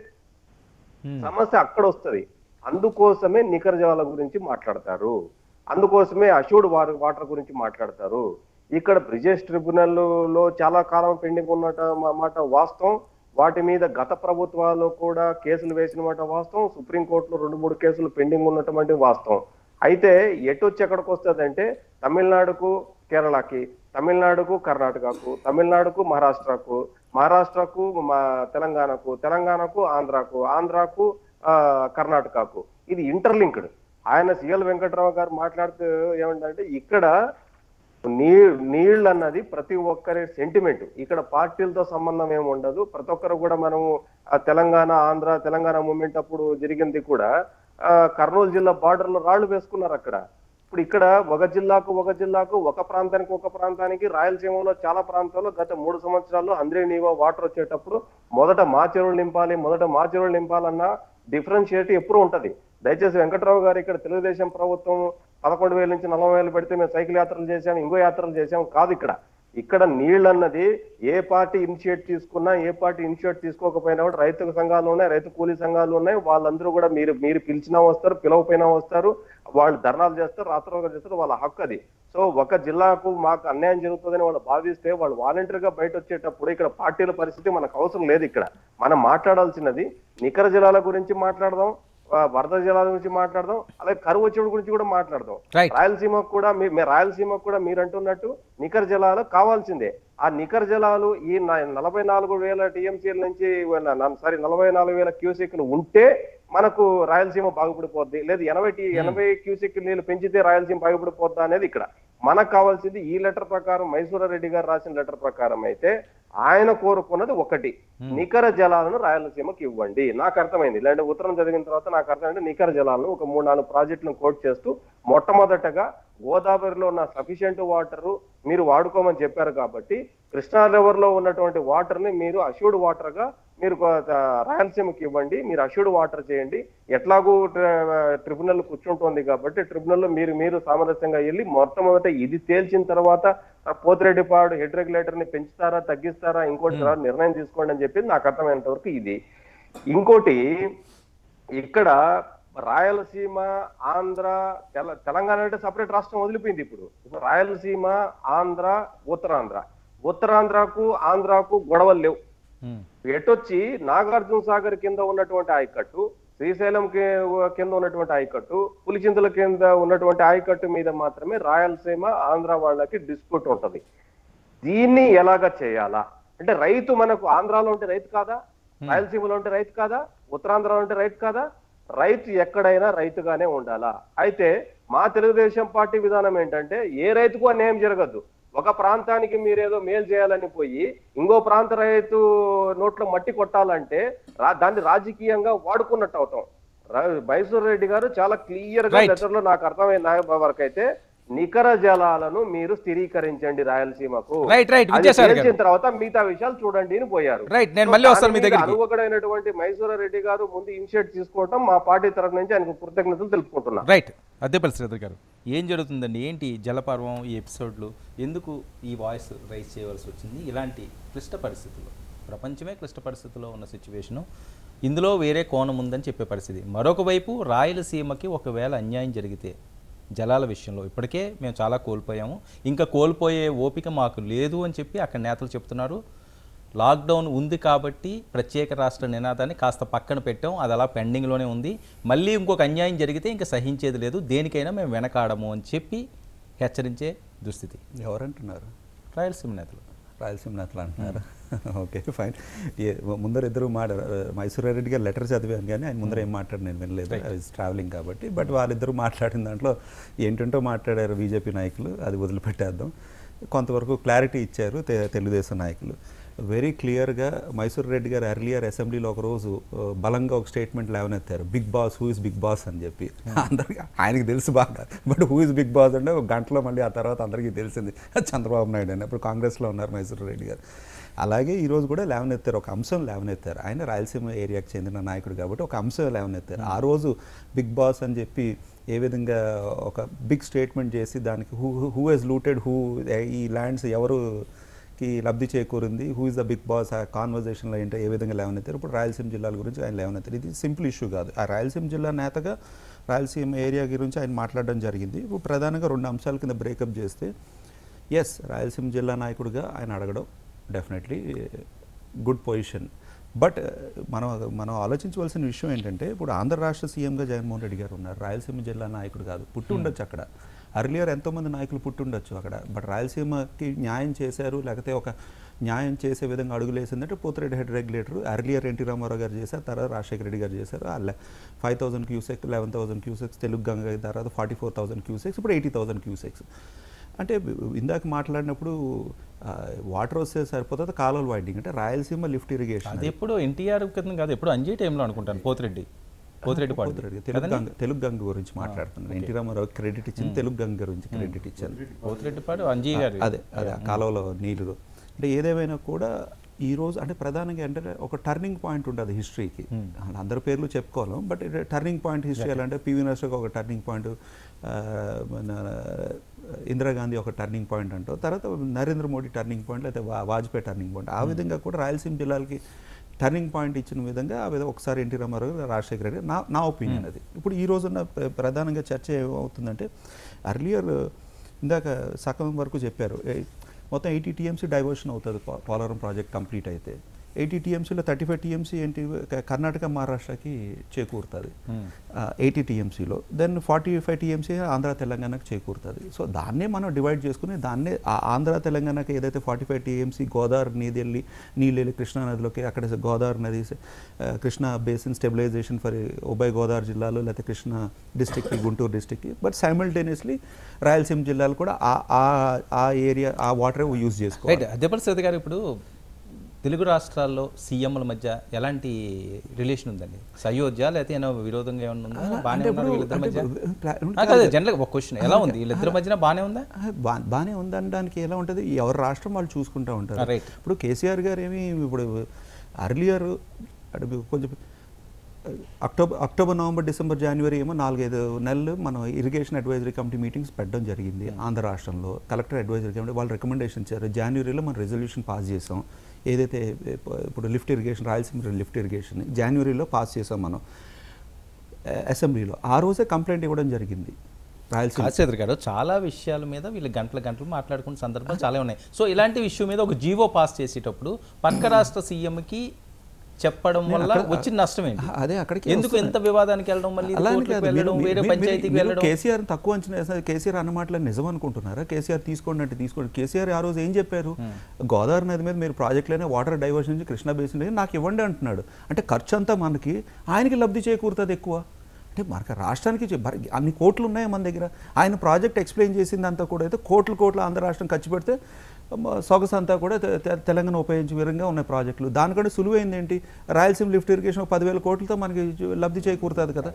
సమస్య అక్కడ వస్తుంది. అందుకోసమే నికర జలాల గురించి మాట్లాడతారు, అందుకోసమే అష్యూర్డ్ వాటర్ గురించి మాట్లాడతారు. ఇక్కడ బ్రిజేష్ ట్రిబ్యునల్ లో చాలా కాలం పెండింగ్ ఉన్నట మాట వాస్తవం. వాటి మీద గత ప్రభుత్వాలు కూడా కేసులు వేసిన మాట వాస్తవం. సుప్రీంకోర్టులో రెండు మూడు కేసులు పెండింగ్ ఉన్నటువంటి వాస్తవం. అయితే ఎటు వచ్చి ఎక్కడికి వస్తుంది అంటే తమిళనాడుకు కేరళకి, తమిళనాడుకు కర్ణాటకకు, తమిళనాడుకు మహారాష్ట్రకు, మహారాష్ట్రకు మా తెలంగాణకు, తెలంగాణకు ఆంధ్రాకు, ఆంధ్రాకు ఆ కర్ణాటకకు. ఇది ఇంటర్లింక్డ్. ఆయన సిఎల్ వెంకట్రావు గారు మాట్లాడుతూ ఏమంటే ఇక్కడ నీ నీళ్ళు అన్నది ప్రతి ఒక్కరి సెంటిమెంట్, ఇక్కడ పార్టీలతో సంబంధం ఏమి ఉండదు. ప్రతి ఒక్కరు కూడా మనము తెలంగాణ ఆంధ్ర తెలంగాణ మూమెంట్ అప్పుడు జరిగింది కూడా ఆ కర్నూలు జిల్లా బార్డర్ లో రాళ్లు వేసుకున్నారు అక్కడ. ఇప్పుడు ఇక్కడ ఒక జిల్లాకు ఒక జిల్లాకు ఒక ప్రాంతానికి ఒక ప్రాంతానికి రాయలసీమలో చాలా ప్రాంతాల్లో గత మూడు సంవత్సరాల్లో అంద్రే నీవా వాటర్ వచ్చేటప్పుడు మొదట మా చెరువులు నింపాలి మొదట మా చెరువులు నింపాలన్న డిఫరెన్షియేట్ ఎప్పుడు ఉంటది. దయచేసి వెంకట్రావు గారు ఇక్కడ తెలుగుదేశం ప్రభుత్వం పదకొండు వేల నుంచి నలభై వేలు పెడితే మేము సైకిల్ యాత్రలు చేసాం, ఇంకో యాత్రలు చేసాం కాదు. ఇక్కడ ఇక్కడ నీళ్ళన్నది ఏ పార్టీ ఇనిషియేట్ తీసుకున్నా, ఏ పార్టీ ఇనిషియేట్ తీసుకోకపోయినా కూడా రైతు సంఘాలు ఉన్నాయి, రైతు కూలీ సంఘాలు ఉన్నాయి. వాళ్ళందరూ కూడా మీరు మీరు పిలిచినా వస్తారు, పిలవపోయినా వస్తారు, వాళ్ళు ధర్నాలు చేస్తారు, రాత్రులుగా చేస్తారు, వాళ్ళ హక్కు అది. సో ఒక జిల్లాకు మాకు అన్యాయం జరుగుతుందని వాళ్ళు భావిస్తే వాళ్ళు వాలంటీర్గా బయట వచ్చేటప్పుడు ఇక్కడ పార్టీల పరిస్థితి మనకు అవసరం లేదు. ఇక్కడ మనం మాట్లాడాల్సినది నికర జిల్లాల గురించి మాట్లాడదాం, వరద జిల్లాల గురించి మాట్లాడదాం, అలాగే కరువు వచ్చేవాడి గురించి కూడా మాట్లాడదాం. రాయలసీమకు కూడా మీ రాయలసీమకు కూడా మీరు అంటున్నట్టు నికర జలాలు కావాల్సిందే. ఆ నికర జలాలు ఈ నలభై నాలుగు వేల టీఎంసీల నుంచి సారీ నలభై నాలుగు వేల క్యూసెక్లు ఉంటే మనకు రాయలసీమ బాగుపడిపోద్ది, లేదు ఎనభై ఎనభై క్యూసెక్ నీళ్ళు పెంచితే రాయలసీమ బాగుపడిపోద్దా అనేది ఇక్కడ మనకు కావాల్సింది. ఈ లెటర్ ప్రకారం మైసూరారెడ్డి గారు రాసిన లెటర్ ప్రకారం అయితే ఆయన కోరుకున్నది ఒకటి, నికర జలాలను రాయలసీమకి ఇవ్వండి. నాకు అర్థమైంది, లేదంటే ఉత్తరం చదివిన తర్వాత నాకు అర్థమైంది నికర జలాలను ఒక మూడు నాలుగు ప్రాజెక్టులను కోట్ చేస్తూ మొట్టమొదటగా గోదావరిలో ఉన్న సఫిషియంట్ వాటర్ మీరు వాడుకోమని చెప్పారు కాబట్టి కృష్ణా రివర్ లో ఉన్నటువంటి వాటర్ ని మీరు అష్యూర్డ్ వాటర్ గా మీరు రాయలసీమకి ఇవ్వండి, మీరు అష్యూర్డ్ వాటర్ చేయండి. ఎట్లాగూ ట్రిబ్యునల్ కూర్చుంటోంది కాబట్టి ట్రిబ్యునల్ లో మీరు మీరు సామరస్యంగా వెళ్ళి మొట్టమొదట ఇది తేల్చిన తర్వాత పోతిరెడ్డిపాడు హెడ్ రెగ్యులేటర్ ని పెంచుతారా తగ్గిస్తారా ఇంకోటి నిర్ణయం తీసుకోండి అని చెప్పి నాకు అర్థమైనంత వరకు ఇది. ఇంకోటి ఇక్కడ రాయలసీమ, ఆంధ్ర, తెల తెలంగాణ అంటే సపరేట్ రాష్ట్రం వదిలిపోయింది. ఇప్పుడు ఇప్పుడు రాయలసీమ, ఆంధ్ర, ఉత్తరాంధ్ర, ఉత్తరాంధ్రకు ఆంధ్రాకు గొడవలు లేవు. ఎటొచ్చి నాగార్జున సాగర్ కింద ఉన్నటువంటి ఆయకట్టు, శ్రీశైలం కింద ఉన్నటువంటి ఆయకట్టు, పులిచింతల కింద ఉన్నటువంటి ఆయకట్టు మీద మాత్రమే రాయలసీమ, ఆంధ్ర వాళ్ళకి డిస్ప్యూట్ ఉంటది. దీన్ని ఎలాగ చేయాలా అంటే రైతు మనకు ఆంధ్రాలో ఉంటే రైతు కాదా, రాయలసీమలో ఉంటే రైతు కాదా, ఉత్తరాంధ్రలో ఉంటే రైతు కాదా? రైతు ఎక్కడైనా రైతుగానే ఉండాలా. అయితే మా తెలుగుదేశం పార్టీ విధానం ఏంటంటే ఏ రైతుకు అన్యాయం జరగద్దు. ఒక ప్రాంతానికి మీరేదో మేలు చేయాలని పోయి ఇంకో ప్రాంత రైతు నోట్లో మట్టి కొట్టాలంటే దాన్ని రాజకీయంగా వాడుకున్నట్టు అవుతాం. మైసూర్ రెడ్డి గారు చాలా క్లియర్ గా లెటర్ లో నాకు అర్థమైన వరకు అయితే నికర జలాలను మీరు స్థిరీకరించండి రాయలసీమకు, తెలిసిన తర్వాత మిగతా విషయాలు చూడండి అని పోయారు. అనువగడైనటువంటి మైసూర్ రెడ్డి గారు ముందు ఇనిషియేట్ తీసుకోవడం మా పార్టీ తరఫు నుంచి ఆయనకు కృతజ్ఞతలు తెలుపుకుంటున్నాను. రైట్, అద్దెపల్లి శ్రీధర్ గారు, ఏం జరుగుతుందండి, ఏంటి జలపర్వం ఈ ఎపిసోడ్లు, ఎందుకు ఈ వాయిస్ రైజ్ చేయవలసి వచ్చింది ఇలాంటి క్లిష్ట పరిస్థితుల్లో? ప్రపంచమే క్లిష్ట పరిస్థితుల్లో ఉన్న సిచ్యువేషను, ఇందులో వేరే కోణం ఉందని చెప్పే పరిస్థితి. మరొక వైపు రాయలసీమకి ఒకవేళ అన్యాయం జరిగితే జలాల విషయంలో ఇప్పటికే మేము చాలా కోల్పోయాము, ఇంకా కోల్పోయే ఓపిక మాకు లేదు అని చెప్పి అక్కడ నేతలు చెప్తున్నారు. లాక్డౌన్ ఉంది కాబట్టి ప్రత్యేక రాష్ట్ర నినాదాన్ని కాస్త పక్కన పెట్టాం, అది అలా పెండింగ్లోనే ఉంది, మళ్ళీ ఇంకొక అన్యాయం జరిగితే ఇంకా సహించేది లేదు, దేనికైనా మేము వెనకాడము అని చెప్పి హెచ్చరించే దుస్థితి. ఎవరంటున్నారు? రాయలసీమ నేతలు. రాయలసీమ నేతలు అంటున్నారు. Okay fine. ముందర ఇద్దరు మాట మైసూర్ రెడ్డి గారు లెటర్ చదివాను కానీ ఆయన ముందర ఏం మాట్లాడి నేను వినలేదు, అది ట్రావెలింగ్ కాబట్టి. బట్ వాళ్ళిద్దరూ మాట్లాడిన దాంట్లో ఏంటంటో మాట్లాడారు బీజేపీ నాయకులు, అది వదిలిపెట్టేద్దాం. కొంతవరకు క్లారిటీ ఇచ్చారు తెలుగుదేశం నాయకులు. వెరీ క్లియర్గా మైసూర్ రెడ్డి గారు ఎర్లియర్ అసెంబ్లీలో ఒకరోజు బలంగా ఒక స్టేట్మెంట్ లేవనెత్తారు, big boss, who is big boss అని చెప్పి. అందరికి ఆయనకి తెలుసు బాగా, but who is big boss అంటే ఒక గంటలో మళ్ళీ ఆ తర్వాత అందరికీ తెలిసింది చంద్రబాబు నాయుడు అని. అప్పుడు కాంగ్రెస్లో ఉన్నారు మైసూర్ రెడ్డి గారు. అలాగే ఈరోజు కూడా లేవనెత్తారు, ఒక అంశం లేవనెత్తారు. ఆయన రాయలసీమ ఏరియాకి చెందిన నాయకుడు కాబట్టి ఒక అంశం లేవనెత్తారు. ఆ రోజు బిగ్ బాస్ అని చెప్పి ఏ విధంగా ఒక బిగ్ స్టేట్మెంట్ చేసి దానికి who who has looted, who ఈ ల్యాండ్స్ ఎవరుకి లబ్ధి చేకూరింది, who is the big boss, ఆ కాన్వర్జేషన్లో ఏంటో ఏ విధంగా లేవనెత్తారు. ఇప్పుడు రాయలసీమ జిల్లాల గురించి ఆయన లేవనెత్తారు. ఇది సింపుల్ ఇష్యూ కాదు. ఆ రాయలసీమ జిల్లా నేతగా రాయలసీమ ఏరియా గురించి ఆయన మాట్లాడడం జరిగింది. ఇప్పుడు ప్రధానంగా రెండు అంశాల కింద బ్రేకప్ చేస్తే, ఎస్ రాయలసీమ జిల్లా నాయకుడిగా ఆయన అడగడం డెఫినెట్లీ గుడ్ పొజిషన్. బట్ మనం మనం ఆలోచించవలసిన విషయం ఏంటంటే ఇప్పుడు ఆంధ్ర రాష్ట్ర సీఎంగా జగన్మోహన్ రెడ్డి గారు ఉన్నారు, రాయలసీమ జిల్లా నాయకుడు కాదు. పుట్టి ఉండొచ్చు అక్కడ, అర్లియర్ ఎంతోమంది నాయకులు పుట్టి ఉండొచ్చు అక్కడ. బట్ రాయలసీమకి న్యాయం చేశారు, లేకపోతే ఒక న్యాయం చేసే విధంగా అడుగులేసిందంటే Pothireddy head regulator earlier NT Ramarao గారు చేశారు, తర్వాత రాజశేఖర రెడ్డి గారు చేశారు. అలా five thousand cusec, eleven thousand cusecs Telugu Ganga, తర్వాత ఫార్టీ ఫోర్ థౌసండ్ క్యూసెక్స్, ఇప్పుడు ఎయిటీ థౌసండ్ క్యూసెక్స్. అంటే ఇందాక మాట్లాడినప్పుడు వాటర్ వస్తే సరిపోతుంది, కాలువలు వైడింగ్ అంటే రాయలసీమ లిఫ్ట్ ఇరిగేషన్. అది ఎప్పుడు ఎన్టీఆర్ కింద కాదు, ఎప్పుడు అంజీ టైంలో అనుకుంటాను. పోతిరెడ్డి పోతిరెడ్డి పోతిరెడ్డి తెలుగు గంగ తెలుగు గంగ గురించి మాట్లాడుతున్నాను. ఎన్టీ రామారావు క్రెడిట్ ఇచ్చింది, తెలుగు గంగ గురించి క్రెడిట్ ఇచ్చాను. పోతిరెడ్డి పాడు అంజీ గారు అదే అదే కాలువలో నీళ్ళు. అంటే ఏదేమైనా కూడా ఈ రోజు అంటే ప్రధానంగా అంటే ఒక టర్నింగ్ పాయింట్ ఉంటుంది హిస్టరీకి. అందరి పేర్లు చెప్పుకోలేం, బట్ టర్నింగ్ పాయింట్ హిస్టరీ ఎలా అంటే పివి నరసింహ ఒక టర్నింగ్ పాయింట్, మన ఇందిరాగాంధీ ఒక టర్నింగ్ పాయింట్ అంటారు, తర్వాత నరేంద్ర మోడీ టర్నింగ్ పాయింట్, లేకపోతే వా వాజ్పేయి టర్నింగ్ పాయింట్. ఆ విధంగా కూడా రాయలసీమ జిల్లాలకి టర్నింగ్ పాయింట్ ఇచ్చిన విధంగా ఆ విధంగా ఒకసారి ఎన్టీ రామారావు గారు, రాజశేఖర రెడ్డి, నా నా ఒపీనియన్ అది. ఇప్పుడు ఈ రోజున్న ప్రధానంగా చర్చ ఏమవుతుందంటే, అర్లియర్ ఇందాక సగం వరకు చెప్పారు, మొత్తం ఎయిటీ టీఎంసీ డైవర్షన్ అవుతుంది పోలవరం ప్రాజెక్ట్ కంప్లీట్ అయితే. ఎయిటీ టీఎంసీలో థర్టీ ఫైవ్ టీఎంసీ ఏంటి కర్ణాటక మహారాష్ట్రకి చేకూరుతుంది ఎయిటీ టీఎంసీలో, then forty five TMC Andhra తెలంగాణకు చేకూరుతుంది. సో దాన్నే మనం డివైడ్ చేసుకుని దాన్నే ఆంధ్ర తెలంగాణకి ఏదైతే ఫార్టీ ఫైవ్ టీఎంసీ గోదావరి నీది వెళ్ళి నీళ్ళు వెళ్ళి కృష్ణా నదిలోకి, అక్కడ గోదావరి నది కృష్ణా బేసిన్ స్టెబిలైజేషన్ ఫర్ ఉభయ గోదావరి జిల్లాలో, లేకపోతే కృష్ణా డిస్టిక్కి, గుంటూరు డిస్టిక్కి, బట్ సైమల్టేనియస్లీ రాయలసీమ జిల్లాలు కూడా ఆ ఏరియా ఆ వాటరే యూజ్ చేసుకోవాలి. అదేపల్లి సరిత గారు, ఇప్పుడు తెలుగు రాష్ట్రాల్లో సీఎంల మధ్య ఎలాంటి రిలేషన్ ఉందండి? సయోధ్య లేకపోతే ఏమైనా విరోధంగా ఏమన్నా ఉందా? బాగానే ఉన్నారు వీళ్ళిద్దరి మధ్య? జనరల్గా ఒక క్వశ్చన్, ఎలా ఉంది వీళ్ళిద్దరి మధ్యన? బాగానే ఉందా? బాగానే ఉందనడానికి ఎలా ఉంటుంది, ఎవరి రాష్ట్రం వాళ్ళు చూసుకుంటూ ఉంటారు. ఇప్పుడు కేసీఆర్ గారు ఏమి ఇప్పుడు అర్లియర్ కొంచెం అక్టోబర్ అక్టోబర్ నవంబర్ డిసెంబర్ జనవరి ఏమో నాలుగైదు నెలలు మనం ఇరిగేషన్ అడ్వైజరీ కమిటీ మీటింగ్స్ పెట్టడం జరిగింది ఆంధ్ర రాష్ట్రంలో. కలెక్టర్ అడ్వైజరీ కమిటీ వాళ్ళు రికమెండేషన్ ఇచ్చారు. జనవరిలో మనం రెజల్యూషన్ పాస్ చేసాం. ఏదైతే ఇప్పుడు lift irrigation, Rayalaseema lift irrigation జనవరిలో పాస్ చేసాం మనం అసెంబ్లీలో. ఆ రోజే కంప్లైంట్ ఇవ్వడం జరిగింది రాజశేఖర్ గారు. చాలా విషయాల మీద వీళ్ళు గంటల గంటలు మాట్లాడుకున్న సందర్భాలు చాలా ఉన్నాయి. సో ఇలాంటి విషయం మీద ఒక జీవో పాస్ చేసేటప్పుడు పక్క రాష్ట్ర సీఎంకి చెప్పడం వల్ల వచ్చిన నష్టం ఏంటి? అదే అక్కడికి ఎందుకు ఎంత వివాదానికి వెళ్ళడం, మళ్ళీ వేరే పంచాయతీకి వెళ్ళడం? కేసీఆర్ తక్కువ అంచనా, కేసీఆర్ అన్న మాటలు నిజం అనుకుంటున్నారా? కేసీఆర్ తీసుకోండి అంటే తీసుకోండి. కేసీఆర్ ఆ రోజు ఏం చెప్పారు, గోదావరి నది మీద మీరు ప్రాజెక్టులోనే వాటర్ డైవర్షన్ నుంచి కృష్ణా బేసిన్ నాకు ఇవ్వండి అంటున్నాడు. అంటే ఖర్చు అంతా మనకి, ఆయనకి లబ్ధి చేకూరుతుంది ఎక్కువ. అంటే మనకి రాష్ట్రానికి అన్ని కోట్లు ఉన్నాయి మన దగ్గర. ఆయన ప్రాజెక్ట్ ఎక్స్ప్లెయిన్ చేసిందంతా కూడా అయితే కోట్లు కోట్లు ఆంధ్ర రాష్ట్రం ఖర్చు పెడితే సొగసు అంతా కూడా తెలంగాణ ఉపయోగించే విధంగా ఉన్నాయి ప్రాజెక్టులు. దానికంటే సులువైంది ఏంటి, రాయలసీమ లిఫ్ట్ ఇరిగేషన్ ఒక పదివేల కోట్లతో మనకి లబ్ధి చేకూరుతుంది కదా.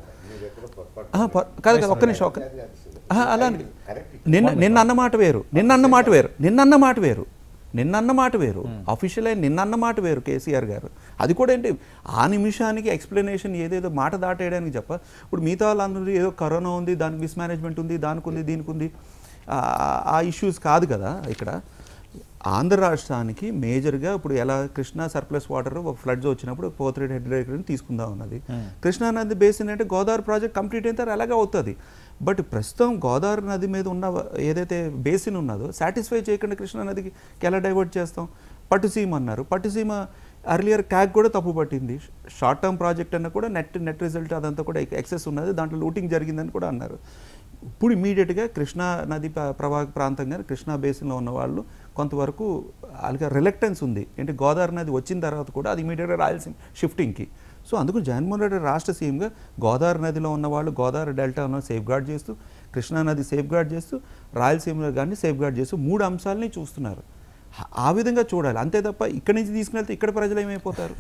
కాదు కదా, ఒక్క నిమిషం, ఒక్క అలా నిన్న నిన్న అన్న మాట వేరు, నిన్న అన్న మాట వేరు, నిన్న అన్న మాట వేరు నిన్నన్న మాట వేరు అఫీషియల్ అయిన నిన్నన్న మాట వేరు కేసీఆర్ గారు. అది కూడా ఏంటి, ఆ నిమిషానికి ఎక్స్ప్లెనేషన్ ఏదేదో మాట దాటేయడానికి చెప్ప. ఇప్పుడు మిగతా వాళ్ళందరూ ఏదో కరోనా ఉంది, దానికి మిస్మేనేజ్మెంట్ ఉంది, దానికి ఉంది, దీనికి ఉంది, ఆ ఇష్యూస్ కాదు కదా. ఇక్కడ ఆంధ్ర రాష్ట్రానికి మేజర్గా ఇప్పుడు ఎలా కృష్ణా సర్ప్లస్ వాటర్ ఫ్లడ్స్ వచ్చినప్పుడు పోతిరెడ్డి హెడ్ రేఖని తీసుకుందాం ఉన్నది. కృష్ణా నది బేసిన్ అంటే గోదావరి ప్రాజెక్ట్ కంప్లీట్ అయితే అలాగే అవుతుంది. బట్ ప్రస్తుతం గోదావరి నది మీద ఉన్న ఏదైతే బేసిన్ ఉన్నదో సాటిస్ఫై చేయకుండా కృష్ణా నదికి ఎలా డైవర్ట్ చేస్తాం? పట్టుసీమ అన్నారు, పట్టుసీమ అర్లియర్ క్యాగ్ కూడా తప్పు పట్టింది. షార్ట్ టర్మ్ ప్రాజెక్ట్ అన్న కూడా నెట్ నెట్ రిజల్ట్ అదంతా కూడా ఎక్సెస్ ఉన్నది, దాంట్లో లూటింగ్ జరిగిందని కూడా అన్నారు. ఇప్పుడు ఇమీడియట్గా కృష్ణా నది ప్రవాహ ప్రాంతంగా కృష్ణా బేసిన్లో ఉన్న వాళ్ళు కొంతవరకు వాళ్ళకి రిలక్టెన్స్ ఉంది ఏంటి, గోదావరి నది వచ్చిన తర్వాత కూడా అది ఇమీడియట్గా రాయలసీమ షిఫ్టింగ్కి. సో అందుకు జగన్మోహన్ రెడ్డి రాష్ట్ర సీఎంగా గోదావరి నదిలో ఉన్నవాళ్ళు గోదావరి డెల్టా ఉన్న సేఫ్ గార్డ్ చేస్తూ, కృష్ణా నది సేఫ్ గార్డ్ చేస్తూ, రాయలసీమలో కానీ సేఫ్ గార్డ్ చేస్తూ మూడు అంశాలని చూస్తున్నారు. ఆ విధంగా చూడాలి అంతే తప్ప ఇక్కడి నుంచి తీసుకెళ్తే ఇక్కడ ప్రజలు ఏమైపోతారు?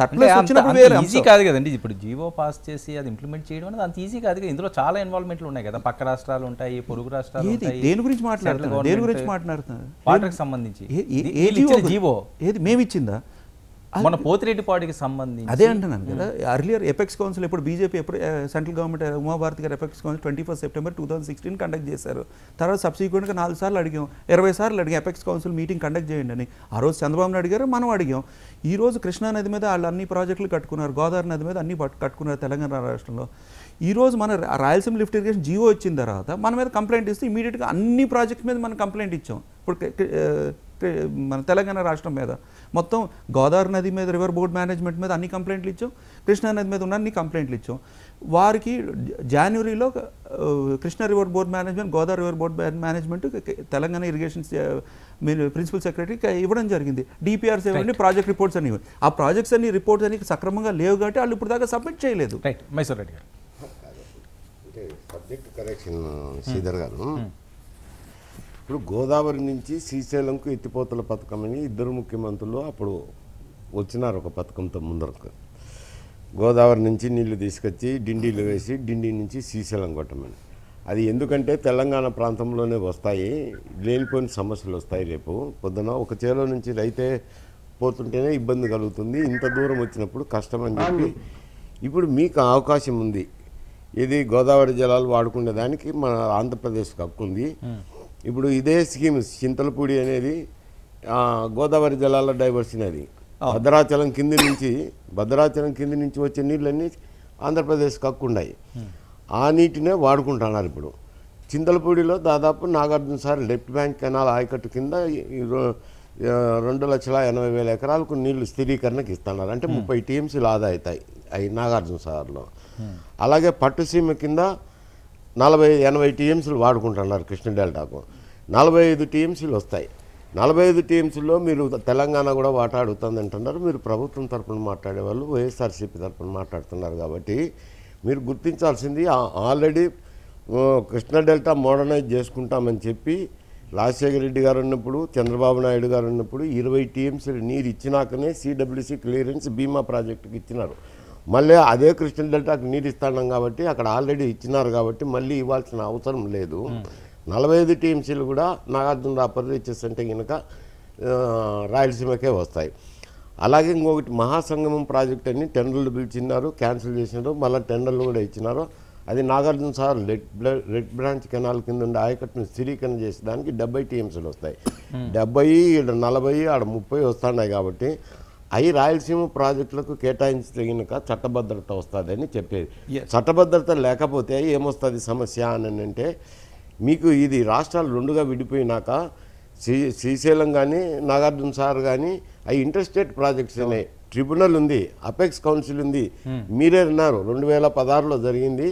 ఈజీ కాదు కదండి. ఇప్పుడు జీవో పాస్ చేసి అది ఇంప్లిమెంట్ చేయడం అనేది అంత ఈజీ కాదు కదా. ఇందులో చాలా ఇన్వాల్వ్మెంట్లు ఉన్నాయి కదా, పక్క రాష్ట్రాలు ఉంటాయి, పొరుగు రాష్ట్రాలు ఉంటాయి. దేని గురించి మాట్లాడుతున్నారు దేని గురించి మాట్లాడుతున్నారు వాటర్కి సంబంధించి జీవో ఏది మేము ఇచ్చిందా? మన పోతిరెడ్డిపాటికి సంబంధించి అదే అంటున్నాను కదా. అర్లియర్ ఎపెక్స్ కౌన్సిల్ ఎప్పుడు బీజేపీ ఎప్పుడు సెంట్రల్ గవర్నమెంట్ ఉమాభారతి గారు apex council twenty first September two thousand sixteen conduct చేశారు. తర్వాత సబ్సిక్వెంట్గా నాలుగు సార్లు అడిగాం, ఇరవై సార్లు అడిగాం ఎపెక్స్ కౌన్సిల్ మీటింగ్ కండక్ట్ చేయండి అని. ఆ రోజు చంద్రబాబు నాయుడు గారు మనం అడిగాం. ఈ రోజు కృష్ణా నది మీద వాళ్ళు అన్ని ప్రాజెక్టులు కట్టుకున్నారు, గోదావరి నది మీద అన్ని కట్టుకున్నారు తెలంగాణ రాష్ట్రంలో. ఈ రోజు మన రాయలసీమ లిఫ్ట్ ఇరిగేషన్ జియో వచ్చిన తర్వాత మన మీద కంప్లైంట్ ఇస్తే ఇమీడియట్గా అన్ని ప్రాజెక్ట్స్ మీద మనం కంప్లైంట్ ఇచ్చాం. ఇప్పుడు మన తెలంగాణ రాష్ట్రం మీద మొత్తం గోదావరి నది మీద రివర్ బోర్డ్ మేనేజ్మెంట్ మీద అన్ని కంప్లైంట్లు ఇచ్చాం, కృష్ణా నది మీద ఉన్న అన్ని కంప్లైంట్లు ఇచ్చాం. వారికి జనవరిలో Krishna river board management, Godavari river board management Telangana irrigation principal సెక్రటరీకి ఇవ్వడం జరిగింది. డిపిఆర్స్ ఇవ్వండి, ప్రాజెక్ట్ రిపోర్ట్స్ అని. ఆ ప్రాజెక్ట్స్ అన్ని రిపోర్ట్స్ అన్ని సక్రమంగా లేవు కాబట్టి వాళ్ళు ఇప్పుడు దాకా సబ్మిట్ చేయలేదు. మైసూర్ రెడ్డి గారు సబ్జెక్ట్ కరెక్షన్ శ్రీధర్ గారు. ఇప్పుడు గోదావరి నుంచి శ్రీశైలంకు ఎత్తిపోతల పథకం అని ఇద్దరు ముఖ్యమంత్రులు అప్పుడు వచ్చినారు ఒక పథకంతో ముందరకు. గోదావరి నుంచి నీళ్లు తీసుకొచ్చి డిండీలు వేసి డిండి నుంచి శ్రీశైలం కొట్టమని. అది ఎందుకంటే తెలంగాణ ప్రాంతంలోనే వస్తాయి, లేనిపోయిన సమస్యలు వస్తాయి. రేపు పొద్దున ఒక చేలో నుంచి రైతే పోతుంటేనే ఇబ్బంది కలుగుతుంది, ఇంత దూరం వచ్చినప్పుడు కష్టం అని చెప్పి ఇప్పుడు మీకు అవకాశం ఉంది. ఇది గోదావరి జలాలు వాడుకునే దానికి మన ఆంధ్రప్రదేశ్కి హక్కు ఉంది. ఇప్పుడు ఇదే స్కీమ్ చింతలపూడి అనేది గోదావరి జలాల డైవర్షన్, అది భద్రాచలం కింది నుంచి భద్రాచలం కింది నుంచి వచ్చే నీళ్ళన్నీ ఆంధ్రప్రదేశ్కి హక్కు ఉన్నాయి. ఆ నీటినే వాడుకుంటున్నారు. ఇప్పుడు చింతలపూడిలో దాదాపు Nagarjuna Sagar left bank canal ఆయకట్టు కింద రెండు లక్షల ఎనభై వేల ఎకరాలకు నీళ్లు స్థిరీకరణకు ఇస్తున్నారు. అంటే ముప్పై టీఎంసీలు ఆదా అవుతాయి అవి నాగార్జున సార్లో. అలాగే పట్టుసీమ కింద నలభై ఎనభై టీఎంసీలు వాడుకుంటున్నారు కృష్ణ డెల్టాకు. నలభై ఐదు టీఎంసీలు వస్తాయి. నలభై ఐదు టీఎంసీలో మీరు తెలంగాణ కూడా వాటా అడుగుతుంది అంటున్నారు. మీరు ప్రభుత్వం తరఫున మాట్లాడే వాళ్ళు వైఎస్ఆర్సీపీ తరఫున మాట్లాడుతున్నారు. కాబట్టి మీరు గుర్తించాల్సింది ఆల్రెడీ కృష్ణ డెల్టా మోడర్నైజ్ చేసుకుంటామని చెప్పి రాజశేఖర రెడ్డి గారు ఉన్నప్పుడు, చంద్రబాబు నాయుడు గారు ఉన్నప్పుడు ఇరవై టీఎంసీలు నీరు ఇచ్చినాకనే సిడబ్ల్యూసీ క్లియరెన్స్ బీమా ప్రాజెక్టుకి ఇచ్చినారు. మళ్ళీ అదే కృష్ణ డెల్టాకు నీరు ఇస్తాం కాబట్టి అక్కడ ఆల్రెడీ ఇచ్చినారు కాబట్టి మళ్ళీ ఇవ్వాల్సిన అవసరం లేదు. నలభై ఐదు టీఎంసీలు కూడా నాగార్జున రాపర్లు ఇచ్చేస్తుంటే కనుక రాయలసీమకే వస్తాయి. అలాగే ఇంకొకటి మహాసంగమం ప్రాజెక్ట్ అని టెండర్లు పిలిచినారు, క్యాన్సిల్ చేసినారు, మళ్ళీ టెండర్లు కూడా ఇచ్చినారు. అది Nagarjuna Sagar red red branch canal కింద ఉండే ఆయకట్టును స్థిరీకరణ చేసేదానికి డెబ్బై టీఎంసీలు వస్తాయి. డెబ్బై ఈడ నలభై ఆడ ముప్పై వస్తున్నాయి. కాబట్టి అవి రాయలసీమ ప్రాజెక్టులకు కేటాయించి కనుక చట్టభద్రత వస్తుందని చెప్పేది. చట్టభద్రత లేకపోతే ఏమొస్తుంది సమస్య అని అంటే, మీకు ఇది రాష్ట్రాలు రెండుగా విడిపోయినాక శ్రీ శ్రీశైలం కానీ నాగార్జున సార్ కానీ అవి ఇంటర్స్టేట్ ప్రాజెక్ట్స్ ఉన్నాయి. ట్రిబ్యునల్ ఉంది, అపెక్స్ కౌన్సిల్ ఉంది. మీరే అన్నారు రెండు వేల పదహారులో జరిగింది,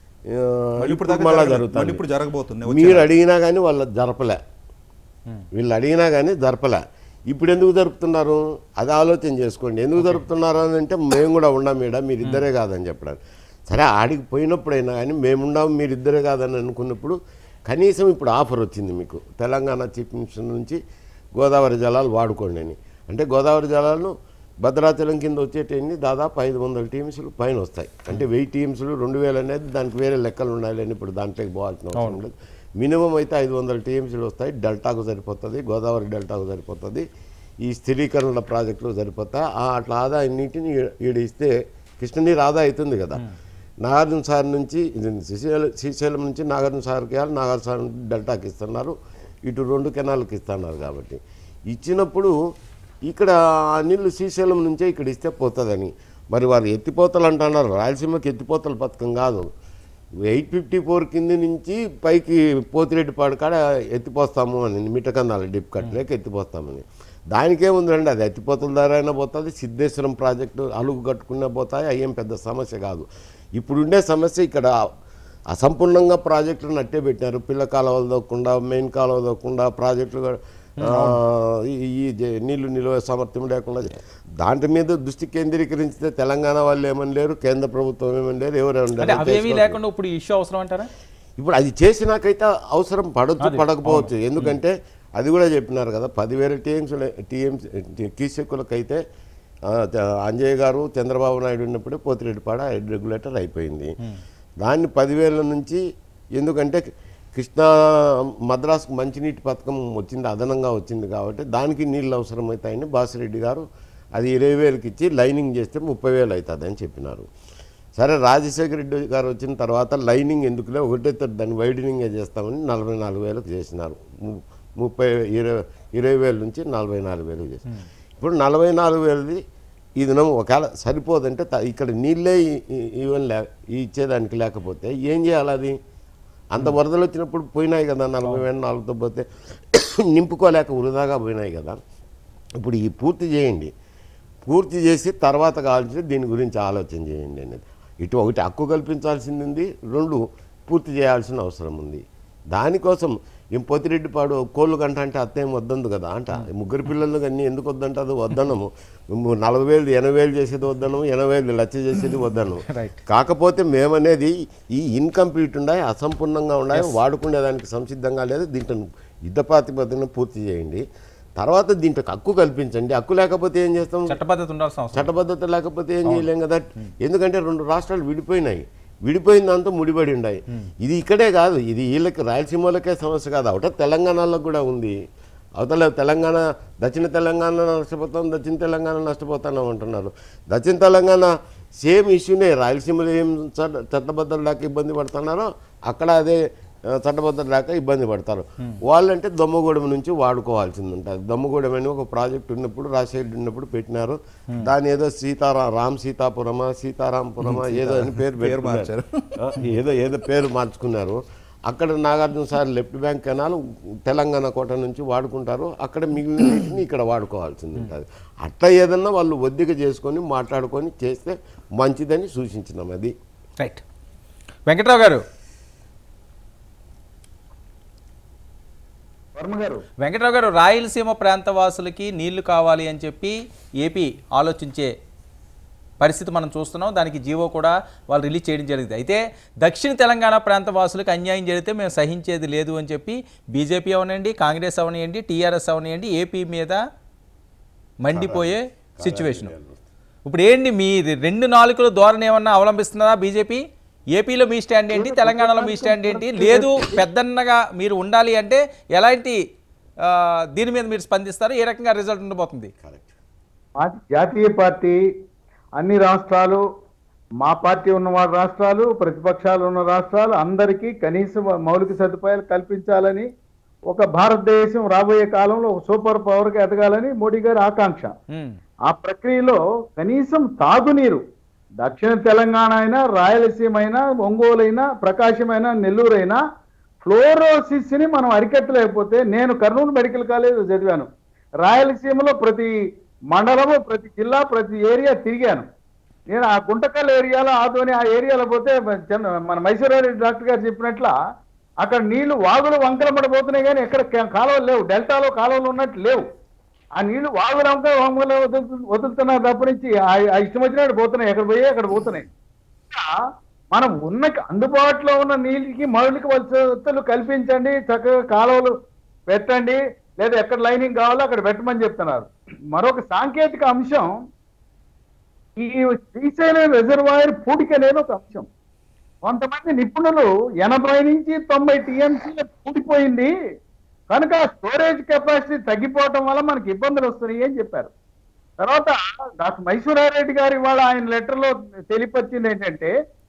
మళ్ళా జరుగుతుంది. మీరు అడిగినా కానీ వాళ్ళు జరపలే, వీళ్ళు అడిగినా కానీ జరపలే. ఇప్పుడు ఎందుకు జరుపుతున్నారు అది ఆలోచన చేసుకోండి. ఎందుకు జరుపుతున్నారు అని అంటే మేము కూడా ఉన్నాం ఈడ, మీరిద్దరే కాదని చెప్పడానికి. సరే ఆడికి పోయినప్పుడైనా కానీ మేముండాము మీరిద్దరే కాదని అనుకున్నప్పుడు కనీసం ఇప్పుడు ఆఫర్ వచ్చింది మీకు తెలంగాణ చీఫ్ మినిస్టర్ నుంచి, గోదావరి జలాలు వాడుకోండి అని. అంటే గోదావరి జలాలను భద్రాచలం కింద వచ్చేటన్ని దాదాపు ఐదు వందల టీఎంసీలు పైన వస్తాయి. అంటే వెయ్యి టీఎంసీలు రెండు వేలు అనేది దానికి వేరే లెక్కలు ఉండాలని ఇప్పుడు దాంట్లోకి పోవాల్సిన అవసరం లేదు. మినిమం అయితే ఐదు వందల టీఎంసీలు వస్తాయి. డెల్టాకు సరిపోతుంది, గోదావరి డెల్టాకు సరిపోతుంది, ఈ స్థిరీకరణల ప్రాజెక్టులు సరిపోతాయి. అట్లా ఆదాయం నీటిని ఈడ ఇస్తే కృష్ణనీరు ఆదా అవుతుంది కదా. నాగార్జున సార్ నుంచి శ్రీశైలం శ్రీశైలం నుంచి నాగార్జున సార్కి వెళ్ళి నాగార్జున సార్ డెల్టాకి ఇస్తున్నారు, ఇటు రెండు కెనాల్కి ఇస్తున్నారు. కాబట్టి ఇచ్చినప్పుడు ఇక్కడ ఆ నీళ్ళు శ్రీశైలం నుంచే ఇక్కడ ఇస్తే పోతుందని. మరి వారు ఎత్తిపోతలు అంటున్నారు. రాయలసీమకి ఎత్తిపోతల పథకం కాదు, ఎయిట్ ఫిఫ్టీ ఫోర్ కింది నుంచి పైకి పోతిరెడ్డిపాడు కాడ ఎత్తిపోస్తాము అని, మిట్టకందాల డిప్ కట్టలేక ఎత్తిపోస్తామని. దానికేముందండి, అది ఎత్తిపోతల ద్వారా అయినా పోతుంది, సిద్ధేశ్వరం ప్రాజెక్టు అలుగు కట్టుకునే పోతాయి, అయ్యేం పెద్ద సమస్య కాదు. ఇప్పుడుండే సమస్య ఇక్కడ అసంపూర్ణంగా ప్రాజెక్టులను అట్టే పెట్టినారు. పిల్ల కాలువలు దొక్కకుండా, మెయిన్ కాలువ దొక్కకుండా, ప్రాజెక్టులు ఈ నీళ్లు నిల్వ సామర్థ్యం లేకుండా దాంట్ మీద దృష్టి కేంద్రీకరించితే తెలంగాణ వాళ్ళు ఏమని లేరు, కేంద్ర ప్రభుత్వం ఏమని లేరు, ఎవరేమని లేకుండా ఇప్పుడు ఇష్యూ అవసరం అంటారా? ఇప్పుడు అది చేసినాకైతే అవసరం పడవచ్చు పడకపోవచ్చు. ఎందుకంటే అది కూడా చెప్పినారు కదా, పదివేల టీఎంసీ టీఎంసీ కీసెక్కులకైతే అంజయ్య గారు చంద్రబాబు నాయుడు ఉన్నప్పుడే పోతిరెడ్డిపాడ రెగ్యులేటర్ అయిపోయింది. దాన్ని పదివేల నుంచి, ఎందుకంటే కృష్ణా మద్రాసుకు మంచినీటి పథకం వచ్చింది, అదనంగా వచ్చింది కాబట్టి దానికి నీళ్ళు అవసరమవుతాయని బాసిరెడ్డి గారు అది ఇరవై వేలకి ఇచ్చి లైనింగ్ చేస్తే ముప్పై వేలు అవుతుంది అని చెప్పినారు. సరే రాజశేఖర రెడ్డి గారు వచ్చిన తర్వాత లైనింగ్ ఎందుకులే ఒకటే దాన్ని వైడనింగే చేస్తామని నలభై నాలుగు వేలకు చేసినారు. ముప్పై ఇరవై ఇరవై వేల నుంచి నలభై నాలుగు వేలకు చేసినారు. ఇప్పుడు నలభై నాలుగు వేలది ఈ దినం ఒకవేళ సరిపోదంటే ఇక్కడ నీళ్ళే ఈవెన్ లే ఇచ్చేదానికి లేకపోతే ఏం చేయాలి? అది అంత వరదలు వచ్చినప్పుడు పోయినాయి కదా, నలభై వేల నాలుగుతో పోతే నింపుకోలేక వృధాగా పోయినాయి కదా. ఇప్పుడు ఈ పూర్తి చేయండి, పూర్తి చేసి తర్వాత కావాల్సింది దీని గురించి ఆలోచన చేయండి అనేది. ఇటు ఒకటి హక్కు కల్పించాల్సింది ఉంది, రెండు పూర్తి చేయాల్సిన అవసరం ఉంది. దానికోసం ఏం పోతిరెడ్డిపాడు కోళ్ళు గంట అంటే అత్తేం వద్దందు కదా అంట. ముగ్గురు పిల్లలు అన్నీ ఎందుకు వద్దంటే అది వద్దనము. నలభై వేలు ఎనభై వేలు చేసేది వద్దనము, ఎనభై వేలు లక్ష చేసేది వద్దనము. కాకపోతే మేమనేది ఈ ఇన్కంప్లీట్ ఉన్నాయి, అసంపూర్ణంగా ఉన్నాయి, వాడుకునేదానికి సంసిద్ధంగా లేదు. దీంట్లో యుద్ధ ప్రాతిపదికన పూర్తి చేయండి, తర్వాత దీంట్లో హక్కు కల్పించండి. హక్కు లేకపోతే ఏం చేస్తాం? చట్టబద్ధత ఉండాల్సిన చట్టబద్ధత లేకపోతే ఏం చేయలేం కదా. ఎందుకంటే రెండు రాష్ట్రాలు విడిపోయినాయి, విడిపోయిన దాంతో ముడిపడి ఉన్నాయి. ఇది ఇక్కడే కాదు, ఇది వీళ్ళకి రాయలసీమలకే సమస్య కాదు, ఒకటే తెలంగాణలో కూడా ఉంది. అవతల తెలంగాణ దక్షిణ తెలంగాణ నష్టపోతాం, దక్షిణ తెలంగాణ నష్టపోతాం అంటున్నారు. దక్షిణ తెలంగాణ సేమ్ ఇష్యూనే, రాయలసీమలో ఏం చట్ట చట్టబద్ధత లేక ఇబ్బంది పడుతున్నారో అక్కడ అదే చట్టబద్ధత లేక ఇబ్బంది పడతారు. వాళ్ళంటే దొమ్మగూడెం నుంచి వాడుకోవాల్సింది ఉంటుంది. దొమ్మగూడెం అని ఒక ప్రాజెక్ట్ ఉన్నప్పుడు రాజశేఖర్ ఉన్నప్పుడు పెట్టినారు. దాని ఏదో సీతారా రామ్ సీతాపురమా సీతారాంపురమా ఏదో అని పేరు పేరు మార్చారు, ఏదో ఏదో పేరు మార్చుకున్నారు. అక్కడ Nagarjuna Sagar left bank canal Telangana కోట నుంచి వాడుకుంటారు, అక్కడ మిగిలిన నీటిని ఇక్కడ వాడుకోవాల్సింది ఉంటుంది. అట్లా ఏదన్నా వాళ్ళు ఒద్దిక చేసుకొని మాట్లాడుకొని చేస్తే మంచిదని సూచించినాం. అది రైట్. వెంకట్రావు గారు వర్మ గారు వెంకట్రావు గారు రాయలసీమ ప్రాంత వాసులకి నీళ్లు కావాలి అని చెప్పి ఏపీ ఆలోచించే పరిస్థితి మనం చూస్తున్నాం. దానికి జీవో కూడా వాళ్ళు రిలీజ్ చేయడం జరిగింది. అయితే దక్షిణ తెలంగాణ ప్రాంత వాసులకు అన్యాయం జరిగితే మేము సహించేది లేదు అని చెప్పి బీజేపీ అవనండి, కాంగ్రెస్ అవనియండి, టీఆర్ఎస్ అవనియండి ఏపీ మీద మండిపోయే సిచ్యువేషన్. ఇప్పుడు ఏంటి మీ రెండు నాలుగుల ధోరణి ఏమన్నా అవలంబిస్తున్నారా బీజేపీ? ఏపీలో మీ స్టాండ్ ఏంటి, తెలంగాణలో మీ స్టాండ్ ఏంటి? లేదు పెద్దన్నగా మీరు ఉండాలి అంటే ఎలాంటి దీని మీద మీరు స్పందిస్తారు? ఏ రకంగా రిజల్ట్ ఉండబోతుంది? జాతీయ పార్టీ అన్ని రాష్ట్రాలు, మా పార్టీ ఉన్న రాష్ట్రాలు, ప్రతిపక్షాలు ఉన్న రాష్ట్రాలు అందరికీ కనీస మౌలిక సదుపాయాలు కల్పించాలని, ఒక భారతదేశం రాబోయే కాలంలో ఒక సూపర్ పవర్కి ఎదగాలని మోడీ గారి ఆకాంక్ష. ఆ ప్రక్రియలో కనీసం తాగునీరు దక్షిణ తెలంగాణ అయినా, రాయలసీమ అయినా, ఒంగోలు అయినా, ప్రకాశం అయినా, నెల్లూరు అయినా ఫ్లోరోసిస్ ని మనం అరికట్టలేకపోతే, నేను కర్నూలు మెడికల్ కాలేజ్ చదివాను, రాయలసీమలో ప్రతి మండలము, ప్రతి జిల్లా, ప్రతి ఏరియా తిరిగాను. నేను ఆ గుంటకల్ ఏరియాలో ఆదోని ఆ ఏరియాలో పోతే మన మైసూరారెడ్డి డాక్టర్ గారు చెప్పినట్ల అక్కడ నీళ్లు వాగులు వంకర పడిపోతున్నాయి, కానీ ఎక్కడ కాలువలు లేవు, డెల్టాలో కాలువలు ఉన్నట్టు లేవు. ఆ నీళ్లు వాగులు వంకర వంకలు వదులుతున్నారు తప్ప నుంచి ఆ ఇష్టం వచ్చినట్టు పోతున్నాయి, ఎక్కడ పోయి అక్కడ పోతున్నాయి. మనం ఉన్న అందుబాటులో ఉన్న నీళ్ళకి మౌలిక వసతులు కల్పించండి, చక్కగా కాలువలు పెట్టండి, లేదా ఎక్కడ లైనింగ్ కావాలో అక్కడ పెట్టమని చెప్తున్నారు. మరొక సాంకేతిక అంశం, ఈ శ్రీశైలం రిజర్వాయర్ పూడిక అనేది ఒక అంశం. కొంతమంది నిపుణులు ఎనభై నుంచి తొంభై టీఎంసీలు పూడిపోయింది కనుక స్టోరేజ్ కెపాసిటీ తగ్గిపోవటం వల్ల మనకి ఇబ్బందులు వస్తున్నాయి అని చెప్పారు. తర్వాత డాక్టర్ మైసూరారెడ్డి గారు ఇవాళ ఆయన లెటర్లో తెలియపరిచింది ఏంటంటే,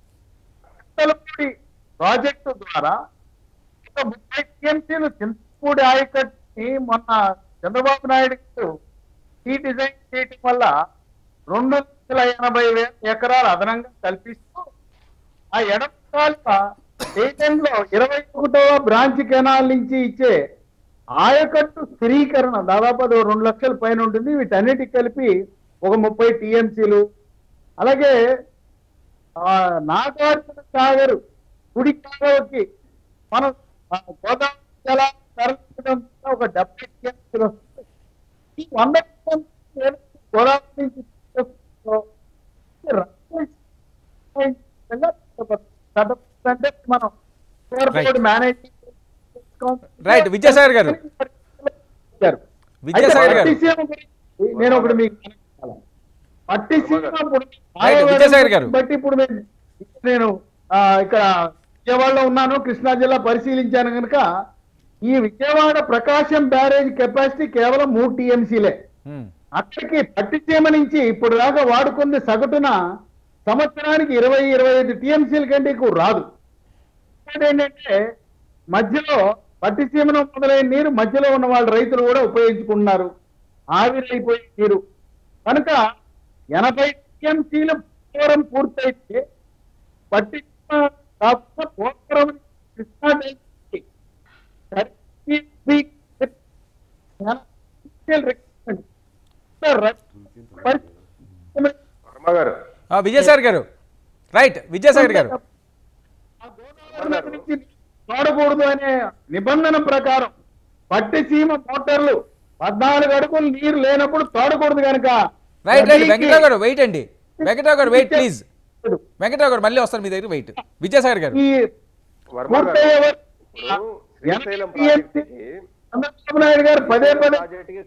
ప్రాజెక్టు ద్వారా ముప్పై టీఎంసీలు చింతపూడి ఆయకట్టుని మొన్న చంద్రబాబు నాయుడు గారు ఈ డిజైన్ చేయటం వల్ల రెండు లక్షల ఎనభై వేల ఎకరాలు అదనంగా కల్పిస్తూ ఆ ఎడమకాలువ దేశంలో ఇరవై ఒకటవ బ్రాంచ్ కెనాల్ నుంచి ఇచ్చే ఆయకట్టు స్థిరీకరణ దాదాపు అది రెండు లక్షల పైన ఉంటుంది. వీటన్నిటికి కలిపి ఒక ముప్పై టీఎంసీలు, అలాగే నాగార్జున సాగర్ కుడి కాలువకి మనం గోదావరి జలాలు తరలించడం ఒక డెబ్బై టీఎంసీలు వస్తుంది. ఈ వంద గోదావరి నుంచి మనం మేనేజ్ రైట్. విద్యాసాగర్ గారు విద్యాసాగర్ గారు నేను ఒకటి మీకు పట్టిసీమ విద్యాసాగర్ గారు బట్టి ఇప్పుడు నేను ఇక్కడ విజయవాడలో ఉన్నాను, కృష్ణా జిల్లా పరిశీలించాను కనుక ఈ విజయవాడ ప్రకాశం బ్యారేజ్ కెపాసిటీ కేవలం మూడు టీఎంసీలే. అక్కడికి పట్టిసీమ నుంచి ఇప్పుడు దాకా వాడుకుంది సగటున సంవత్సరానికి ఇరవై ఇరవై ఐదు టీఎంసీల కంటే ఎక్కువ రాదు. ఏంటంటే మధ్యలో పట్టిసీమను మొదలైన నీరు మధ్యలో ఉన్న వాళ్ళ రైతులు కూడా ఉపయోగించుకుంటున్నారు, ఆవిరైపోయే నీరు కనుక ఎనభై టీఎంసీలు పోలవరం పూర్తయితే పట్టిసీమ కాకుండా పోలవరం కృష్ణా విజయసాగర్ గారు రైట్ విజయసాగర్ గారు వాడకూడదు అనే నిబంధన ప్రకారం పట్టిసీమ మోటార్లు పద్నాలుగు అడుగులు నీరు లేనప్పుడు తోడకూడదు కనుక రైట్ రైట్ వెంకటరావు గారు వెయిట్ అండి వెంకటరావు గారు వెయిట్ ప్లీజ్ వెంకటరావు గారు మళ్ళీ వస్తారు మీ దగ్గర వెయిట్ విజయసాగర్ గారు చంద్రబాబు నాయుడు గారు పదే పదే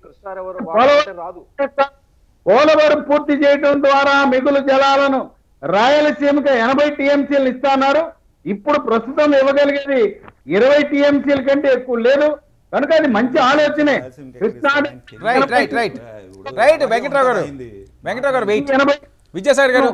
పోలవరం పూర్తి చేయడం ద్వారా మిగులు జలాలను రాయలసీమకు ఎనభై టీఎంసీలు ఇస్తున్నారు. ఇప్పుడు ప్రస్తుతం ఇవ్వగలిగేది ఇరవై టీఎంసీల కంటే ఎక్కువ లేదు కనుక అది మంచి ఆలోచనే. Krishna right right right right Venkatrao గారు వెంకట్రావు గారు వెయిట్ ఎనభై విద్యాసాగర్ గారు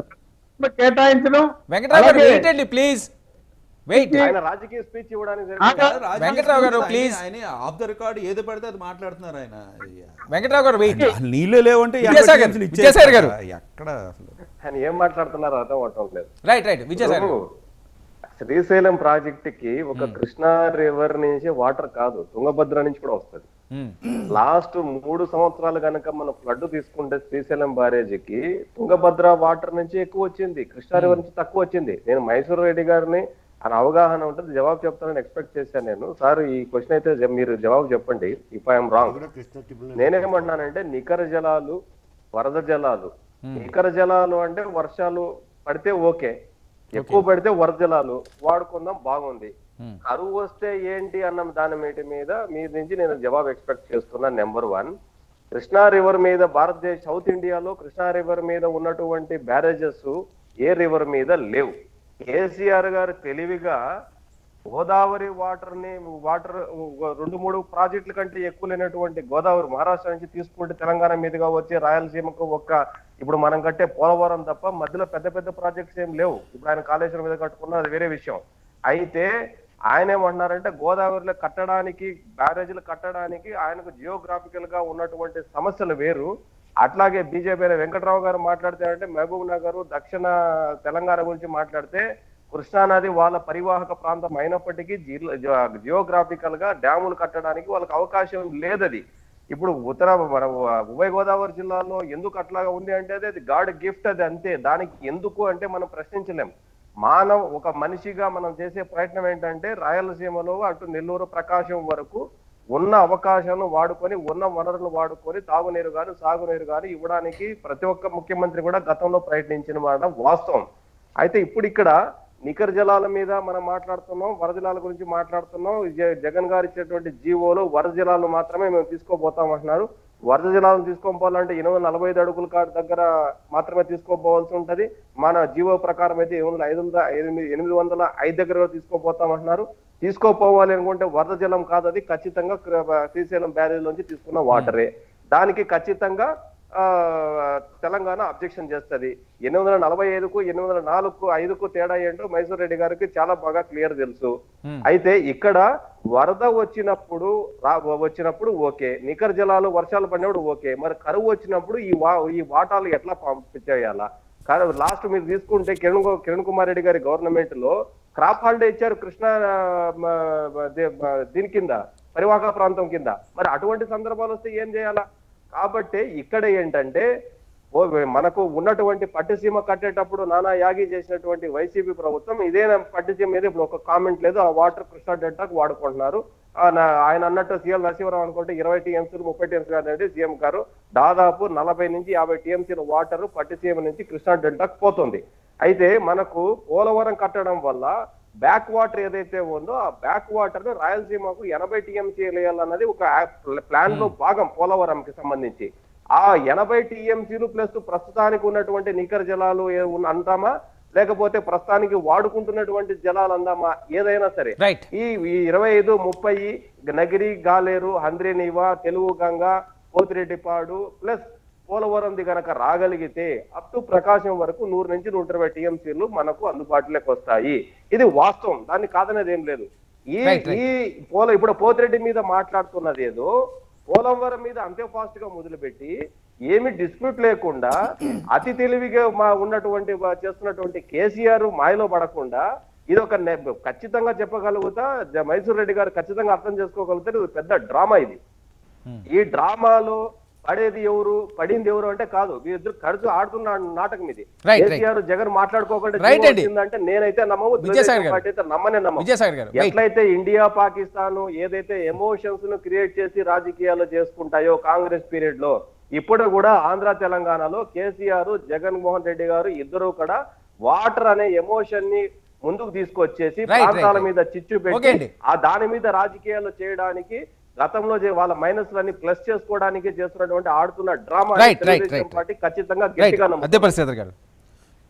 కేటాయించడం వెంకట్రావు గారు వెయిట్ అండి ప్లీజ్ వెయిట్ ఆయన రాజకీయ స్పీచ్ ఇవ్వడానికి జరిగింది. వెంకట్రావు గారు ప్లీజ్ ఆఫ్ ద రికార్డ్ ఏది పడితే అది మాట్లాడుతున్నారు ఆయన. వెంకట్రావు గారు వెయిట్ నీళ్ళు లేవంటే విద్యాసాగర్ గారు, విద్యాసాగర్ గారు. ఎక్కడ అసలు ఆయన ఏం మాట్లాడుతున్నారో అర్థం అవటం లేదు. రైట్ రైట్ విద్యాసాగర్ గారు. శ్రీశైలం ప్రాజెక్ట్ కి ఒక కృష్ణా రివర్ నుంచి వాటర్ కాదు, తుంగభద్ర నుంచి కూడా వస్తుంది. లాస్ట్ మూడు సంవత్సరాలు కనుక మనం ఫ్లడ్ తీసుకుంటే శ్రీశైలం బ్యారేజీకి తుంగభద్ర వాటర్ నుంచి ఎక్కువ వచ్చింది, కృష్ణా రివర్ నుంచి తక్కువ వచ్చింది. నేను మైసూర్ రెడ్డి గారిని ఆయన అవగాహన ఉంటుంది జవాబు చెప్తానని ఎక్స్పెక్ట్ చేశాను నేను. సార్ ఈ క్వశ్చన్ అయితే జ- మీరు జవాబు చెప్పండి ఇఫ్ ఐఎమ్ రాంగ్. నేనేమంటున్నానంటే నికర జలాలు, వరద జలాలు. నికర జలాలు అంటే వర్షాలు పడితే ఓకే, ఎక్కువ పడితే వరద జలాలు వాడుకుందాం బాగుంది. కరువు వస్తే ఏంటి అన్న దాని మీటి మీద మీ నుంచి నేను జవాబు ఎక్స్పెక్ట్ చేస్తున్నాను. నెంబర్ వన్, కృష్ణా రివర్ మీద భారతదేశ సౌత్ ఇండియాలో కృష్ణా రివర్ మీద ఉన్నటువంటి బ్యారేజెస్ ఏ రివర్ మీద లేవు. కేసీఆర్ గారు తెలివిగా గోదావరి వాటర్ ని వాటర్ రెండు మూడు ప్రాజెక్టుల కంటే ఎక్కువ లేనటువంటి గోదావరి మహారాష్ట్ర నుంచి తీసుకుంటే తెలంగాణ మీదుగా వచ్చి రాయలసీమకు ఒక్క ఇప్పుడు మనం కట్టే పోలవరం తప్ప మధ్యలో పెద్ద పెద్ద ప్రాజెక్ట్స్ ఏం లేవు. ఇప్పుడు ఆయన కాళేశ్వరం మీద కట్టుకున్న అది వేరే విషయం. అయితే ఆయన ఏమంటున్నారంటే గోదావరిలో కట్టడానికి బ్యారేజీలు కట్టడానికి ఆయనకు జియోగ్రాఫికల్ గా ఉన్నటువంటి సమస్యలు వేరు. అట్లాగే బీజేపీ వెంకట్రావు గారు మాట్లాడితే మహబూబ్ నగర్ దక్షిణ తెలంగాణ గురించి మాట్లాడితే కృష్ణానది వాళ్ళ పరివాహక ప్రాంతం అయినప్పటికీ జియోగ్రాఫికల్ గా డ్యాములు కట్టడానికి వాళ్ళకి అవకాశం లేదది. ఇప్పుడు ఉత్తర మన ఉభయ గోదావరి జిల్లాలో ఎందుకు అట్లాగా ఉంది అంటే అది గాడ్ గిఫ్ట్, అది అంతే. దానికి ఎందుకు అంటే మనం ప్రశ్నించలేం. మానవ ఒక మనిషిగా మనం చేసే ప్రయత్నం ఏంటంటే రాయలసీమలో అటు నెల్లూరు ప్రకాశం వరకు ఉన్న అవకాశాలను వాడుకొని ఉన్న వనరులను వాడుకొని తాగునీరు కానీ సాగునీరు కానీ ఇవ్వడానికి ప్రతి ఒక్క ముఖ్యమంత్రి కూడా గతంలో ప్రయత్నించిన మాట వాస్తవం. అయితే ఇప్పుడు ఇక్కడ నికర జలాల మీద మనం మాట్లాడుతున్నాం, వరద జలాల గురించి మాట్లాడుతున్నాం. జగన్ గారు ఇచ్చేటువంటి జీవోలో వరద జలాలు మాత్రమే మేము తీసుకోబోతామంటున్నారు. వరద జలాలను తీసుకోపోవాలంటే ఎనిమిది వందల నలభై ఐదు అడుగుల కాడ దగ్గర మాత్రమే తీసుకోపోవాల్సి ఉంటది. మన జీవో ప్రకారం అయితే ఎనిమిది వందల ఐదు వందల ఎనిమిది ఎనిమిది వందల ఐదు దగ్గర తీసుకోపోతామంటున్నారు. తీసుకోపోవాలి అనుకుంటే వరద జలం కాదు, అది ఖచ్చితంగా శ్రీశైలం బ్యారేజ్ నుంచి తీసుకున్న వాటరే. దానికి ఖచ్చితంగా ఆ తెలంగాణ అబ్జెక్షన్ చేస్తుంది. ఎనిమిది వందల నలభై ఐదుకు ఎనిమిది వందల నాలుగు ఐదుకు తేడా ఏంటో మైసూర్ రెడ్డి గారికి చాలా బాగా క్లియర్ తెలుసు. అయితే ఇక్కడ వరద వచ్చినప్పుడు వచ్చినప్పుడు ఓకే, నికర జలాలు వర్షాలు పడినప్పుడు ఓకే, మరి కరువు వచ్చినప్పుడు ఈ వా ఈ వాటాలు ఎట్లా పంపించేయాలా? కానీ లాస్ట్ మీరు తీసుకుంటే కిరణ్ కిరణ్ కుమార్ రెడ్డి గారి గవర్నమెంట్ లో క్రాప్ హాలిడే ఇచ్చారు కృష్ణా దీని కింద, పరివాహక ప్రాంతం కింద. మరి అటువంటి సందర్భాలు వస్తే ఏం చేయాలా? కాబట్టి ఇక్కడ ఏంటంటే మనకు ఉన్నటువంటి పట్టిసీమ కట్టేటప్పుడు నానా యాగి చేసినటువంటి వైసీపీ ప్రభుత్వం ఇదే పట్టిసీమ మీద ఇప్పుడు ఒక కామెంట్ లేదు, ఆ వాటర్ కృష్ణా డెల్టాకు వాడుకుంటున్నారు. ఆయన అన్నట్టు సీఎల్ నరసింహరావు అనుకుంటే ఇరవై టీఎంసీలు ముప్పై టీఎంసీ అనేది సీఎం గారు దాదాపు నలభై నుంచి యాభై టీఎంసీల వాటర్ పట్టిసీమ నుంచి కృష్ణా డెల్టాకు పోతుంది. అయితే మనకు పోలవరం కట్టడం వల్ల బ్యాక్ వాటర్ ఏదైతే ఉందో ఆ బ్యాక్ వాటర్ ను రాయలసీమకు ఎనభై టీఎంసీ వేయాలన్నది ఒక ప్లాన్ లో భాగం పోలవరంకి సంబంధించి. ఆ ఎనభై టీఎంసీలు ప్లస్ ప్రస్తుతానికి ఉన్నటువంటి నికర జలాలు అందామా లేకపోతే ప్రస్తుతానికి వాడుకుంటున్నటువంటి జలాలు అందామా, ఏదైనా సరే ఈ ఇరవై ఐదు ముప్పై నగిరి గాలేరు హంద్రీనీవా తెలుగు గంగ పోతిరెడ్డిపాడు ప్లస్ పోలవరంది గనక రాగలిగితే అప్ టు ప్రకాశం వరకు నూరు నుంచి నూట ఇరవై టీఎంసీలు మనకు అందుబాటులోకి వస్తాయి. ఇది వాస్తవం, దాన్ని కాదనేది ఏం లేదు. ఈ ఈ పోల ఇప్పుడు పోతిరెడ్డి మీద మాట్లాడుతున్నది ఏదో పోలవరం మీద అంతే ఫాస్ట్ గా మొదలుపెట్టి ఏమి డిస్ప్యూట్ లేకుండా అతి తెలివిగా మా ఉన్నటువంటి చేస్తున్నటువంటి కేసీఆర్ మాయలో పడకుండా ఇది ఒక ఖచ్చితంగా చెప్పగలుగుతా మైసూర్ రెడ్డి గారు ఖచ్చితంగా అర్థం చేసుకోగలుగుతారు. ఇది పెద్ద డ్రామా. ఇది ఈ డ్రామాలో పడేది ఎవరు పడింది ఎవరు అంటే కాదు, వీరిద్దరు ఖర్చు ఆడుతున్న నాటకం ఇది. కేసీఆర్ జగన్ మాట్లాడుకోకుండా అంటే నేనైతే నమ్మము, నమ్మనే నమ్మము. ఎట్లయితే ఇండియా పాకిస్తాన్ ఏదైతే ఎమోషన్స్ ను క్రియేట్ చేసి రాజకీయాలు చేసుకుంటాయో కాంగ్రెస్ పీరియడ్ లో, ఇప్పుడు కూడా ఆంధ్ర తెలంగాణలో కేసీఆర్ జగన్మోహన్ రెడ్డి గారు ఇద్దరు కూడా వాటర్ అనే ఎమోషన్ ని ముందుకు తీసుకొచ్చేసి ప్రాంతాల మీద చిచ్చు పెట్టి ఆ దాని మీద రాజకీయాలు చేయడానికి గతంలో వాళ్ళ మైనస్లన్నీ ప్లస్ చేసుకోవడానికి చేస్తున్నటువంటి ఆడుతున్న డ్రామా పార్టీ ఖచ్చితంగా గట్టిగా నమ్ముతుంది.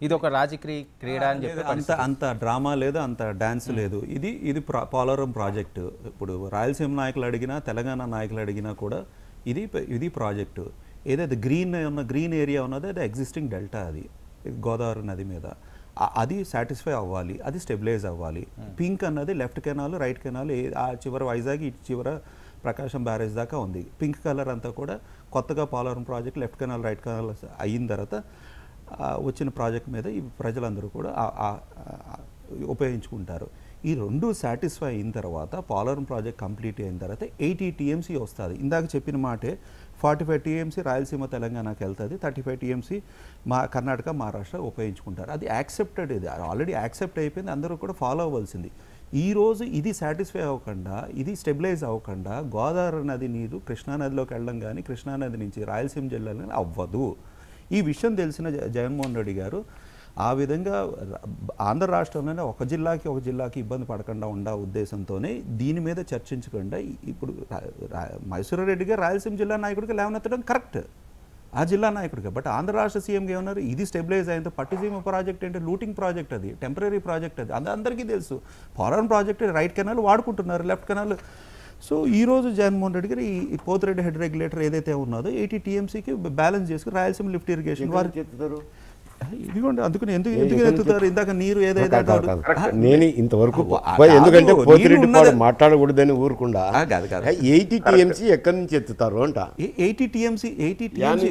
ఇది ఒక రాజకీయ క్రీడ అని చెప్పి అంత అంత డ్రామా లేదు, అంత డ్యాన్స్ లేదు. ఇది ఇది పోలవరం ప్రాజెక్టు. ఇప్పుడు రాయలసీమ నాయకులు అడిగినా, తెలంగాణ నాయకులు అడిగినా కూడా ఇది ఇది ప్రాజెక్టు. ఏదైతే గ్రీన్ ఉన్న గ్రీన్ ఏరియా ఉన్నదో అది ఎగ్జిస్టింగ్ డెల్టా, అది గోదావరి నది మీద, అది సాటిస్ఫై అవ్వాలి, అది స్టెబిలైజ్ అవ్వాలి. పింక్ అన్నది లెఫ్ట్ కెనాల్, రైట్ కెనాల్, ఆ చివర వైజాగ్, ఇటు చివర ప్రకాశం బ్యారేజ్ దాకా ఉంది. పింక్ కలర్ అంతా కూడా కొత్తగా Polavaram project left canal, right canal అయిన తర్వాత వచ్చిన ప్రాజెక్ట్ మీద ఈ ప్రజలందరూ కూడా ఉపయోగించుకుంటారు. ఈ రెండు సాటిస్ఫై అయిన తర్వాత పోలవరం ప్రాజెక్ట్ కంప్లీట్ అయిన తర్వాత ఎయిటీ టీఎంసీ వస్తుంది. ఇందాక చెప్పిన మాటే ఫార్టీ ఫైవ్ టీఎంసీ రాయలసీమ తెలంగాణకి వెళ్తుంది, థర్టీ ఫైవ్ టీఎంసీ మా కర్ణాటక మహారాష్ట్ర ఉపయోగించుకుంటారు. అది యాక్సెప్టెడ్, ఇది ఆల్రెడీ యాక్సెప్ట్ అయిపోయింది, అందరూ కూడా ఫాలో అవ్వాల్సింది. ఈరోజు ఇది సాటిస్ఫై అవ్వకుండా, ఇది స్టెబిలైజ్ అవ్వకుండా గోదావరి నది నీరు కృష్ణానదిలోకి వెళ్ళడం కానీ కృష్ణానది నుంచి రాయలసీమ జిల్లాలో కానీ అవ్వదు. ఈ విషయం తెలిసిన జగన్మోహన్ రెడ్డి గారు ఆ విధంగా ఆంధ్ర రాష్ట్రంలోనే ఒక జిల్లాకి ఒక జిల్లాకి ఇబ్బంది పడకుండా ఉండ ఉద్దేశంతోనే దీని మీద చర్చించకుండా ఇప్పుడు మైసూరు రెడ్డి గారు రాయలసీమ జిల్లా నాయకుడిగా లేవనెత్తడం కరెక్ట్, ఆ జిల్లా నాయకుడిగా. బట్ ఆంధ్ర రాష్ట్ర సీఎంగా ఏమన్నారు, ఇది స్టెబిలైజ్ అయిందో పట్టిసీమ ప్రాజెక్ట్ అంటే లూటింగ్ ప్రాజెక్ట్, అది టెంపరీ ప్రాజెక్ట్, అది అది అందరికీ తెలుసు. ఫారెన్ ప్రాజెక్ట్ రైట్ కెనాల్ వాడుకుంటున్నారు, లెఫ్ట్ కెనాల్. సో ఈరోజు జగన్మోహన్ రెడ్డి గారు ఈ పోతిరెడ్డి హెడ్ రెగ్యులేటర్ ఏదైతే ఉన్నదో ఎయిటీ టీఎంసీకి బ్యాలెన్స్ చేసుకుని రాయలసీమ లిఫ్ట్ ఇరిగేషన్ వారు చెప్తారు. ఇదిగోండి, అందుకని ఎందుకు ఎందుకు ఎత్తుతారు? ఇందాక నీరు ఏదైతే నేను ఇంతవరకు ఎందుకంటే పోతిరెడ్డి మాట్లాడకూడదని ఊరుకుండా ఎయిటీ టీఎంసీ ఎక్కడి నుంచి ఎత్తుతారు అంట. ఎయిటీ టీఎంసీ ఎయిటీ టీఎంసీ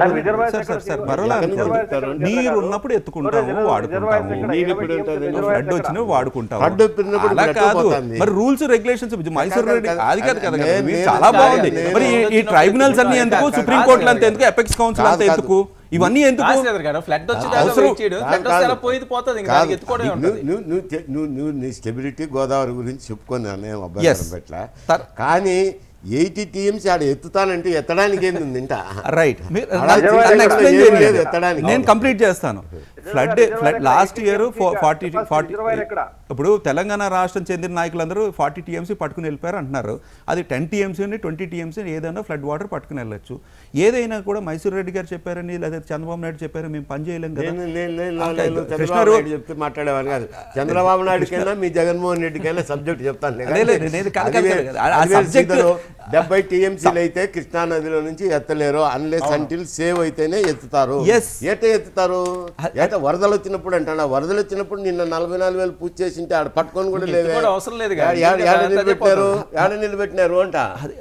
నీరు ఉన్నప్పుడు ఎత్తుకుంటాము, వాడుకుంటాము, ఫ్లడ్ వచ్చినప్పుడు వాడుకుంటాము. అలా కాదు మరి రూల్స్ రెగ్యులేషన్స్. మైసూర్ రెడ్డి అది కాదు కదా, చాలా బాగుంది. మరి ఈ ట్రైబ్యునల్స్ అన్ని ఎందుకు, సుప్రీంకోర్టులు అంత ఎందుకు, ఎపెక్స్ కౌన్సిల్ అంత ఎందుకు, ఇవన్నీ ఎందుకు? నువ్వు స్టెబిలిటీ గోదావరి గురించి చెప్పుకున్నాను అబ్బాయి పట్ల, కానీ ఎయిటీ టీఎంసీ ఆడ ఎత్తుతానంటే ఎత్తడానికి ఏంది ఇంట రైట్. నేను కంప్లీట్ చేస్తాను. Flood flood last year forty forty ఇప్పుడు తెలంగాణ రాష్ట్రం చెందిన నాయకులందరూ ఫార్టీ టీఎంసీ పట్టుకుని వెళ్ళిపోయారు అంటున్నారు. అది టెన్ టీఎంసీని ట్వంటీ టీఎంసీ ఏదైనా ఫ్లడ్ వాటర్ పట్టుకుని వెళ్ళొచ్చు. ఏదైనా కూడా మైసూర్ రెడ్డి గారు చెప్పారని లేదా చంద్రబాబు నాయుడు చెప్పారు మేము పని చేయలేం కదా. చెప్తే మాట్లాడేవారు కాదు. చంద్రబాబు నాయుడుకైనా మీ జగన్మోహన్ రెడ్డికైనా సబ్జెక్ట్ చెప్తాను. డెబ్బై టీఎంసీలు అయితే కృష్ణా నదిలో నుంచి ఎత్తలేరు, అన్లెస్ అంటిల్ సేవ్ అయితేనే ఎత్తుతారు. ఎట ఎత్తుతారు? వరదలు వచ్చినప్పుడు అంటా, వరదలు వచ్చినప్పుడు నిన్న నలభై నాలుగు వేలు పూజ చేసింటే ఆడ పట్టుకొని కూడా లేదు, ఏడ నిలబెట్టారు ఏడ నిలబెట్టినారు అంట.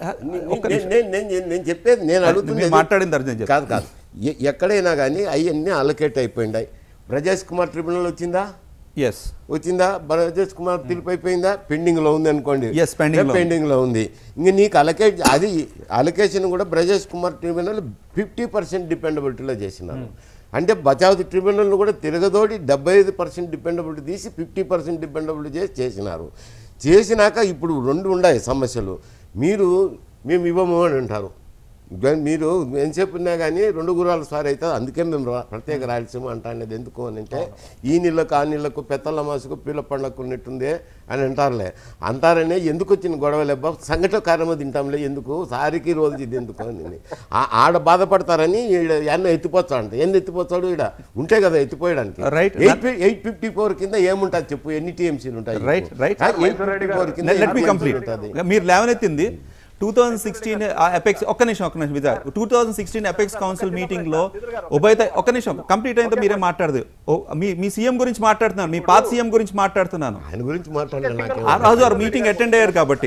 నేను చెప్పేది, నేను అడుగుతుంది మాట్లాడింది కాదు కాదు ఎక్కడైనా కానీ అవన్నీ అలొకేట్ అయిపోయినాయి. బ్రజేష్ కుమార్ ట్రిబ్యునల్ వచ్చిందా? ఎస్ వచ్చిందా? బ్రజేష్ కుమార్ తీర్పు అయిపోయిందా? పెండింగ్ లో ఉంది అనుకోండి, పెండింగ్ లో ఉంది. ఇంక నీకు అలకేట్ అది అలొకేషన్ కూడా Brajesh Kumar tribunal fifty percent డిపెండబిలిటీలో చేసినారు. అంటే బచావ్ ట్రిబ్యునల్ కూడా తిరగదోడి డెబ్బై ఐదు పర్సెంట్ డిపెండబిలిటీ తీసి ఫిఫ్టీ పర్సెంట్ డిపెండబిలిటీ చేసి చేసినారు. చేసినాక ఇప్పుడు రెండు ఉన్నాయి సమస్యలు. మీరు మేము ఇవ్వము అని అంటారు, మీరు ఎంతసేపు ఉన్నా కానీ రెండు గురాల స్వారీ అవుతుంది. అందుకే మేము ప్రత్యేక రాయలసీమ అంటా అనేది ఎందుకు అని అంటే ఈ నీళ్ళకు ఆ నీళ్లకు పెత్తల మాసుకు పీల పండ్లకు ఉన్నట్టుందే అని అంటారులే. అంటారనే ఎందుకు వచ్చిన గొడవలేబ్బా, సంఘటన కారణమో తింటాంలే ఎందుకు, సారికి రోజు ఇది ఎందుకు అని ఆడ బాధపడతారని ఎన్న ఎత్తిపోతాడు. ఎన్ని ఎత్తిపోతాడు? ఈడ ఉంటే కదా ఎత్తిపోయడానికి. ఎయిట్ ఎయిట్ ఫిఫ్టీ ఫోర్ కింద ఏముంటుంది చెప్పు, ఎన్ని టీఎంసీలు ఉంటాయి? ఎయిట్ ఫిఫ్టీ ఫోర్ కింద మీరు లేవనెత్తింది టూ థౌజండ్ సిక్స్టీన్ ఎపెక్స్ ఒక్క నిమిషం ఒక్క నిమిషం విధాలు two thousand sixteen apex council meeting లో ఉభయత ఒక్క నిమిషం కంప్లీట్ అయితే మీరే మాట్లాడదు. మీ మీ సీఎం గురించి మాట్లాడుతున్నాను, మీ పాత సీఎం గురించి మాట్లాడుతున్నాను. ఆయన గురించి మాట్లాడారు. ఆ రోజు వారు మీటింగ్ అటెండ్ అయ్యారు కాబట్టి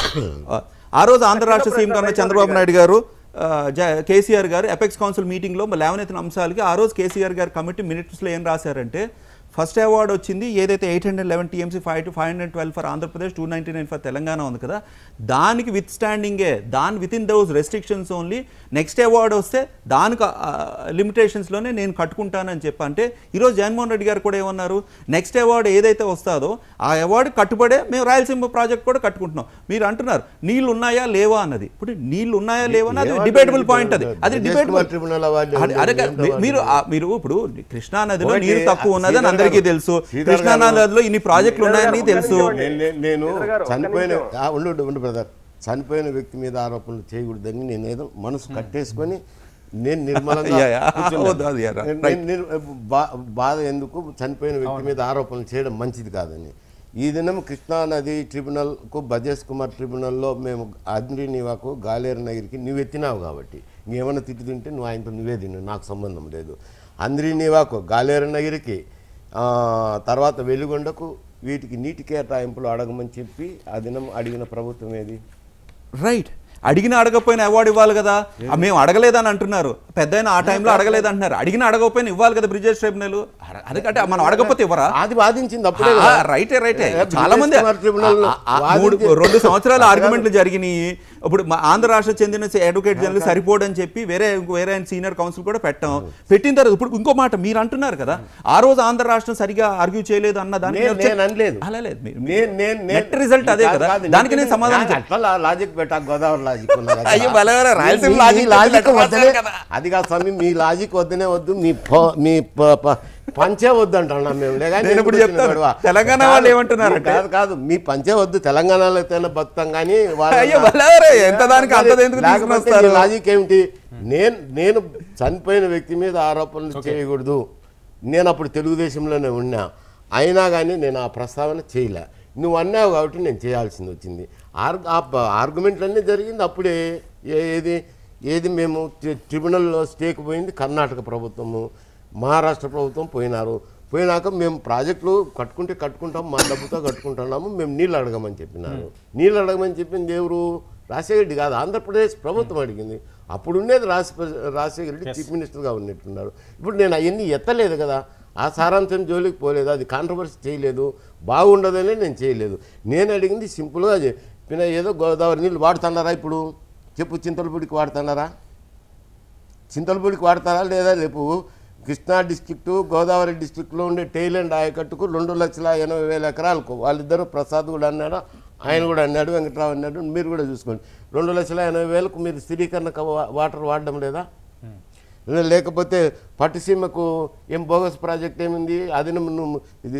ఆ రోజు ఆంధ్ర రాష్ట్ర సీఎం కన్నా చంద్రబాబు నాయుడు గారు కేసీఆర్ గారు ఎపెక్స్ కౌన్సిల్ మీటింగ్ లో లేవనెత్తిన అంశాలకి ఆ రోజు కేసీఆర్ గారు కమిటీ మినిట్స్ లో ఏం రాశారంటే, ఫస్ట్ అవార్డు వచ్చింది ఏదైతే eight hundred eleven TMC five to five hundred twelve for Andhra Pradesh, two ninety nine for Telangana ఉంది కదా, దానికి విత్ స్టాండింగే దాని with in those restrictions only. Next award వస్తే దానికి లిమిటేషన్స్లోనే నేను కట్టుకుంటానని చెప్పి అంటే, ఈరోజు జగన్మోహన్ రెడ్డి గారు కూడా ఏమన్నారు, నెక్స్ట్ అవార్డు ఏదైతే వస్తుందో ఆ అవార్డు కట్టుబడే మేము రాయలసీమ ప్రాజెక్ట్ కూడా కట్టుకుంటున్నాం. మీరు అంటున్నారు నీళ్లు ఉన్నాయా లేవా అన్నది. ఇప్పుడు నీళ్లు ఉన్నాయా లేవా అన్నది డిబేటబుల్ పాయింట్. అది అది డిబేటబుల్. మీరు మీరు ఇప్పుడు కృష్ణా నదిలో నీరు తక్కువ ఉన్నది అని అందరికీ తెలుసు, కృష్ణా నదిలో ఇన్ని ప్రాజెక్టులు ఉన్నాయని తెలుసు. నేను చనిపోయిన ఉండు ఉండు బ్రదర్ చనిపోయిన వ్యక్తి మీద ఆరోపణలు చేయకూడదని నేనేదో మనసు కట్టేసుకొని నేను నిర్మలంగా Yeah, yeah. కూర్చున్నాను. వద్దు, అది yeah, right. నేను- నేను బా- బాధ ఎందుకు చనిపోయిన వ్యక్తి మీద ఆరోపణలు చేయడం మంచిది కాదని ఈ దినం కృష్ణా నది ట్రిబ్యునల్కు బజేష్ కుమార్ ట్రిబ్యునల్లో మేము ఆంధ్రీ నివాకు గాలేరు నగిరికి నువ్వు ఎత్తినావు కాబట్టి ఇంకేమైనా తిట్టు తింటే నువ్వు ఆయనతో నువ్వే తిను, నాకు సంబంధం లేదు. ఆంధ్రీ నివాకు గాలేరు నగిరికి ఆ, తర్వాత వెలుగొండకు వీటికి నీటి కేటాయింపులు అడగమని చెప్పి ఆ దినం అడిగిన ప్రభుత్వం ఏది? రైట్. అడిగిన అడగకపోయినా అవార్డు ఇవ్వాలి కదా. ఆ, మేము అడగలేదని అంటున్నారు, పెద్ద ఆ టైంలో అడగలేదు అంటున్నారు. అడిగిన అడగకపోయినా ఇవ్వాలి కదా బ్రిజేష్ ట్రిబ్యునల్. అదకంటే మనం అడగకపోతే ఇవ్వరా? అది వాదించింది అప్పుడే ఆ, కదా. రైటే రైటే ఏ, చాలా మంది బ్రిజేష్ కుమార్ ట్రిబ్యునల్ ఆ, ఆ, ఆ, మూడు వాదించి- రెండు సంవత్సరాల ఆర్గ్యుమెంట్లు జరిగినాయి. ఇప్పుడు మా ఆంధ్ర రాష్ట్ర చెందిన అడ్వకేట్ జనరల్ సరిపోడని చెప్పి వేరే వేరే సీనియర్ కౌన్సిల్ కూడా పెట్టాం. పెట్టిన తర్వాత ఇప్పుడు ఇంకో మాట మీరు అంటున్నారు కదా, ఆ రోజు ఆంధ్ర రాష్ట్రం సరిగా ఆర్గ్యూ చేయలేదు అన్న దానికి నేను- నేను అనలేదు. అలా లేదు. నేను నేను నెట్ రిజల్ట్ అదే కదా, దానికి నేను సమాధానం చెప్పాను. అట్లా లాజిక్ పెట్టా, గోదావరి లాజిక్ ఉన్నది కదా. అయ్యో, భలే భలే, రాయలసీమ మీ- లాజిక్ మీ లాజిక్ లెటర్ వద్దనే రాశారు కదా. అది కాదు స్వామి, మీ లాజిక్ వద్దనే వద్దు, మీ ప- మీ ప- ప- పంచే వద్దు అంటున్నాం మేము. లేక నేను ఇప్పుడు చెప్తాను, తెలంగాణ వాళ్ళు ఏమంటున్నారు అంటే- కాదు కాదు మీ పంచే వద్దు, తెలంగాణలో అయితే బతుకుతాం కానీ వాళ్ళ- అయ్యో, భలే భలే, ఎంత దానికి అంత ఎందుకు తీసుకుని లేకపోతే వస్తారు? మీ లాజిక్ ఏమిటి? నేను నేను చనిపోయిన వ్యక్తి మీద ఆరోపణలు చేయకూడదు, నేను అప్పుడు తెలుగుదేశంలోనే ఉన్నా, అయినా కానీ నేను ఆ ప్రస్తావన చేయలే. నువ్వు అన్నావు కాబట్టి నేను చేయాల్సింది వచ్చింది. ఆర్ ఆర్గ్యుమెంట్లన్నీ జరిగింది అప్పుడే. ఏ- ఏది ఏది మేము ట్రి- ట్రిబ్యునల్లో స్టేకి పోయింది కర్ణాటక ప్రభుత్వము, మహారాష్ట్ర ప్రభుత్వం పోయినారు. పోయినాక మేము ప్రాజెక్టులు కట్టుకుంటే కట్టుకుంటాం, మా డబ్బుతో కట్టుకుంటున్నాము, మేము నీళ్ళు అడగమని చెప్పినారు. నీళ్ళు అడగమని చెప్పింది ఎవరు? రాజశేఖర రెడ్డి కాదు, ఆంధ్రప్రదేశ్ ప్రభుత్వం అడిగింది. అప్పుడు ఉండేది రాజ రాజశేఖర రెడ్డి చీఫ్ మినిస్టర్గా ఉన్నట్టున్నారు. ఇప్పుడు నేను అవన్నీ ఎత్తలేదు కదా, ఆ సారాంశం జోలికి పోలేదు, అది కాంట్రవర్సీ చేయలేదు, బాగుండదనే నేను చేయలేదు. నేను అడిగింది సింపుల్గా చెప్పిన, ఏదో గోదావరి నీళ్ళు వాడుతున్నారా ఇప్పుడు చెప్పు, చింతలపూడికి వాడుతున్నారా? చింతలపూడికి వాడతారా లేదా? రేపు కృష్ణా డిస్ట్రిక్టు గోదావరి డిస్ట్రిక్ట్లో ఉండే టైలెండ్ ఆయకట్టుకు రెండు లక్షల ఎనభై వేల ఎకరాలకు వాళ్ళిద్దరూ, ప్రసాద్ కూడా అన్నాడు, ఆయన కూడా అన్నాడు, వెంకట్రావు అన్నాడు, మీరు కూడా చూసుకోండి, రెండు లక్షల ఎనభై వేలకు మీరు స్థిరీకరణ వాటర్ వాడడం లేదా? లేకపోతే పట్టుసీమకు ఏం బోగస్ ప్రాజెక్ట్ ఏముంది? అది నువ్వు ఇది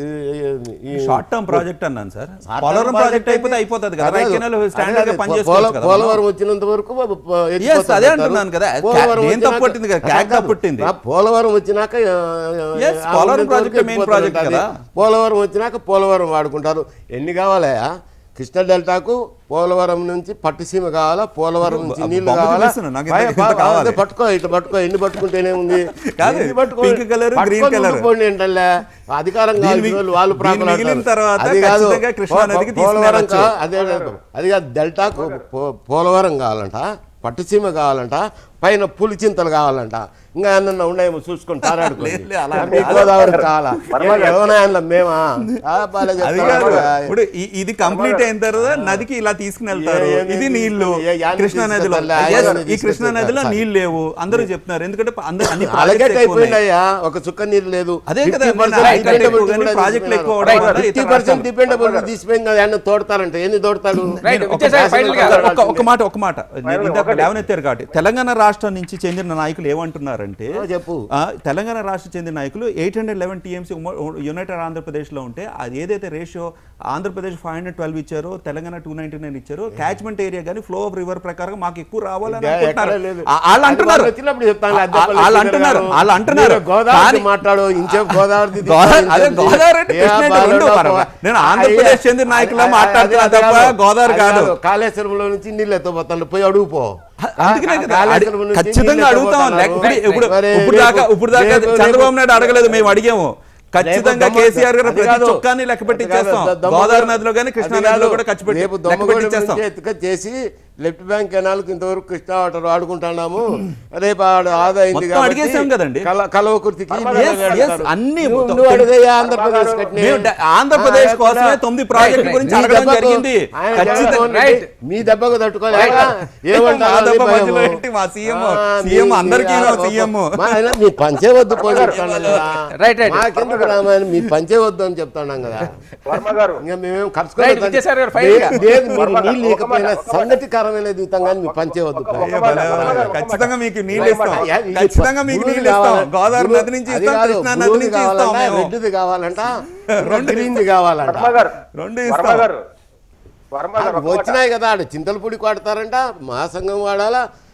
షార్ట్ టర్మ్ ప్రాజెక్ట్ అన్నాను సార్. పోలవరం ప్రాజెక్ట్ అయిపోతే అయిపోతుంది కదా, రైట్ కెనాల్ స్టాండర్డ్ గా పనిచేసుకోవచ్చు కదా. పోలవరం వచ్చినంత వరకు Yes, అదే అంటున్నాను కదా, ఏం తప్పు పట్టింది కదా, క్యాక్ తప్పు పట్టింది. పోలవరం వచ్చినాక Yes, Polavaram project main project కదా. పోలవరం వచ్చినాక పోలవరం వాడుకుంటారు. ఎన్ని కావాలయా? కృష్ణ డెల్టాకు పోలవరం నుంచి పట్టుసీమ కావాలా, పోలవరం నుంచి నీళ్లు బొమ్మ కావాలా? చూపిస్తున్నా, నాకు ఇంత- ఇంత కావాలి. అదే పట్టుకో, ఇట్లా పట్టుకో, ఎన్ని పట్టుకుంటేనే ఉంది. కాదు, ఎన్ని పట్టుకో, pink colour, green పట్టుకొని colour. ఉండిపోండి ఏంటల్లే. అధికారం దీని కావాల్సిన మిగి- వాళ్ళు వాళ్ళు దీని ప్రాకులాడతారు. మిగిలిన తర్వాత అది కాదు, ఖచ్చితంగా కృష్ణా నదికి పోలవరం తీసుకెళ్ళొచ్చు. కా- అదే కాదు, అది కాదు, డెల్టాకు పో- పోలవరం కావాలంట, పట్టుసీమ కావాలంట, పైన పులిచింతలు కావాలంట, ఇంకా ఏమన్నా ఉన్నాయేమో చూసుకొని తారాడుకోండి. లేదు, లేదు, అలా మీ గోదావరి కావాలా? ఎవరైనా అందులో మేమా? ఆ, బాలే అది చెప్తారు. కాదు, ఇప్పుడు ఈ- ఇది కంప్లీట్ అయిన తర్వాత నదికి ఇలా తీసుకుని వెళ్తారు. ఏ- ఏ- ఇది నీళ్లు ఏ- యాన్ని కృష్ణా నదిలో. తీసుకెళ్తారు? Yes, యాన్ని ఈ కృష్ణా తీసుకెళ్తారు? నదిలో సరే. నీళ్లు లేవు అందరూ చెప్తున్నారు, ఎందుకంటే అందరూ అన్ని అలాగే ప్రాజెక్టులు ఎక్కువ ఉన్నాయి. అయిపోయిందయ్యా, ఒక చుక్క నీరు లేదు. అదే కదా, ఫిఫ్టీ పర్సెంట్ నేను హైడ్రేట్ డిపెండబుల్ ఎక్కువ కానీ ప్రాజెక్టులు ఎక్కువ అవడం రైట్, వల్ల ఫిఫ్టీ ఇతర పర్సెంట్ రాష్ట్రాలు- డిపెండబుల్ తీసిపోయింది కదా, ఆయన తోడతారంట. ఎన్ని తోడతాడు? రైట్, ఒక- విజయసాయి ఫైనల్ గా ఒక- ఒక- ఒక మాట ఒక మాట నేను ఇందాక లేవనెత్తారు కాబట్టి, తెలంగాణ రాష్ట్రం నుంచి చెందిన నాయకులు ఏమంటున్నారంటే, ఆ, చెప్పు. ఆ, తెలంగాణ రాష్ట్ర చెందిన నాయకులు eight hundred eleven TMC united ఆంధ్రప్రదేశ్లో ఉంటే అది ఏదైతే ratio Andhra Pradesh five hundred twelve ఇచ్చారో, తెలంగాణ టూ నైన్టీ నైన్ ఇచ్చారో, క్యాచ్మెంట్ ఏరియా కానీ ఫ్లో ఆఫ్ రివర్ ప్రకారం మాకు ఎక్కువ రావాలని ఎక్కడ అనుకుంటున్నారు. లేదు. ఆ- వాళ్ళు అంటున్నారు అది వచ్చినప్పుడు చెప్తాను, ఆ- అద్దెపల్లి వాళ్ళు శ్రీధర్ అంటున్నారు గారు. వాళ్ళు అంటున్నారు మీరు గోదావరి కానీ- మాట్లాడు, ఇంచేపు గోదావరి గోదావరి అదే గోదావరి అంటే కృష్ణ అంటే రెండు పర్వాలేదు. నేను ఆంధ్రప్రదేశ్ చెందిన నాయకులా మాట్లాడుతున్నా తప్ప గోదావరి కాదు. కాళేశ్వరంలో నుంచి నీళ్ళు ఎత్తపోతాను, పోయి అడుగుపో. అందుకనే కదా, కాళేశ్వరం నుంచి ఖచ్చితంగా నీళ్ళు అడుగుతాం. ఎత్తపోతున్నారు. లేకపోతే ఇప్పుడు మరి ఇప్పుడు దాకా రేపు- ఇప్పుడు దాకా రేపు- చంద్రబాబు నాయుడు అడగలేదు, మేము అడిగాము. ఖచ్చితంగా రేపు కేసీఆర్ గారు అది ప్రతి కాదు. చొక్కాని లెక్క పెట్టి అది కాదు. ఇచ్చేస్తాం. దొమ్మగూడెం- గోదావరి నదిలో కానీ కృష్ణా అది నదిలో కాదు. కూడా ఖర్చు పెట్టి రేపు లెక్క పెట్టి దొమ్మగూడెం ఇచ్చేస్తాం. నుంచి ఎత్తుక చేసి లెఫ్ట్ బ్యాంక్ కెనాల్కి ఇంతవరకు కృష్ణా వాటర్ వాడుకుంటున్నాము. రేపు ఆడ ఆదాయింది మొత్తం కాబట్టి అడిగేసాం కదండి. కల- కలవకుర్తికి Yes, yes, అన్ని నువ్వు- మొత్తం- నువ్వు అడిగేయా ఆంధ్రప్రదేశ్ కట్టిన. మేము డ- ఆంధ్రప్రదేశ్ ఆ, కోసమే లేకపోతే తొమ్మిది ప్రాజెక్టుల మీ గురించి అడగడం దెబ్బకు- జరిగింది. ఆయన ఖచ్చితంగా జగన్మోహన్ రైట్. రెడ్డి మీ దెబ్బకు తట్టుకోలేక ఏమంటారు? మా దెబ్బ అది మధ్యలో భయము. ఏంటి? మా సీఎం ఆ, సీఎం మీ- అందరికీ మీ- సీఎం మా ఆయన మీ పంచే వద్దు పోయి చెప్తాను కదా. Right, right. మాకెందుకు రామాయణ మీ పంచే వద్దు అని చెప్తున్నాం కదా. వర్మ గారు ఇంకా మేమేం రైట్, విజయసాయి గారు ఫైనల్ గా. నీళ్ళు లేకపోయినా సంగతికరమైన దిగుతాం కానీ మీ పంచే వద్దు. అయ్యో, భలే, భలే. ఖచ్చితంగా మీకు నీళ్ళు ఇస్తాం. అయ్యా, ఇది ఖచ్చితంగా మీకు బ్లూది నీళ్ళు ఇస్తాం. కావాలంట. గోదావరి బ్లూ- నది నుంచి అది ఇస్తాం, కాదు, కృష్ణా నది బ్లూది నుంచి ఇస్తాం కావాలంట, మేము. రెడ్ది కావాలంట, గ్రీన్ది కావాలంట. వర్మ గారు రెండు వర్మ ఇస్తాం. గారు వర్మ గారు ఒక మాట. వచ్చినాయి కదా, ఆడ చింతలపూడికి వాడతారంట, మహాసంఘం వాడాలా,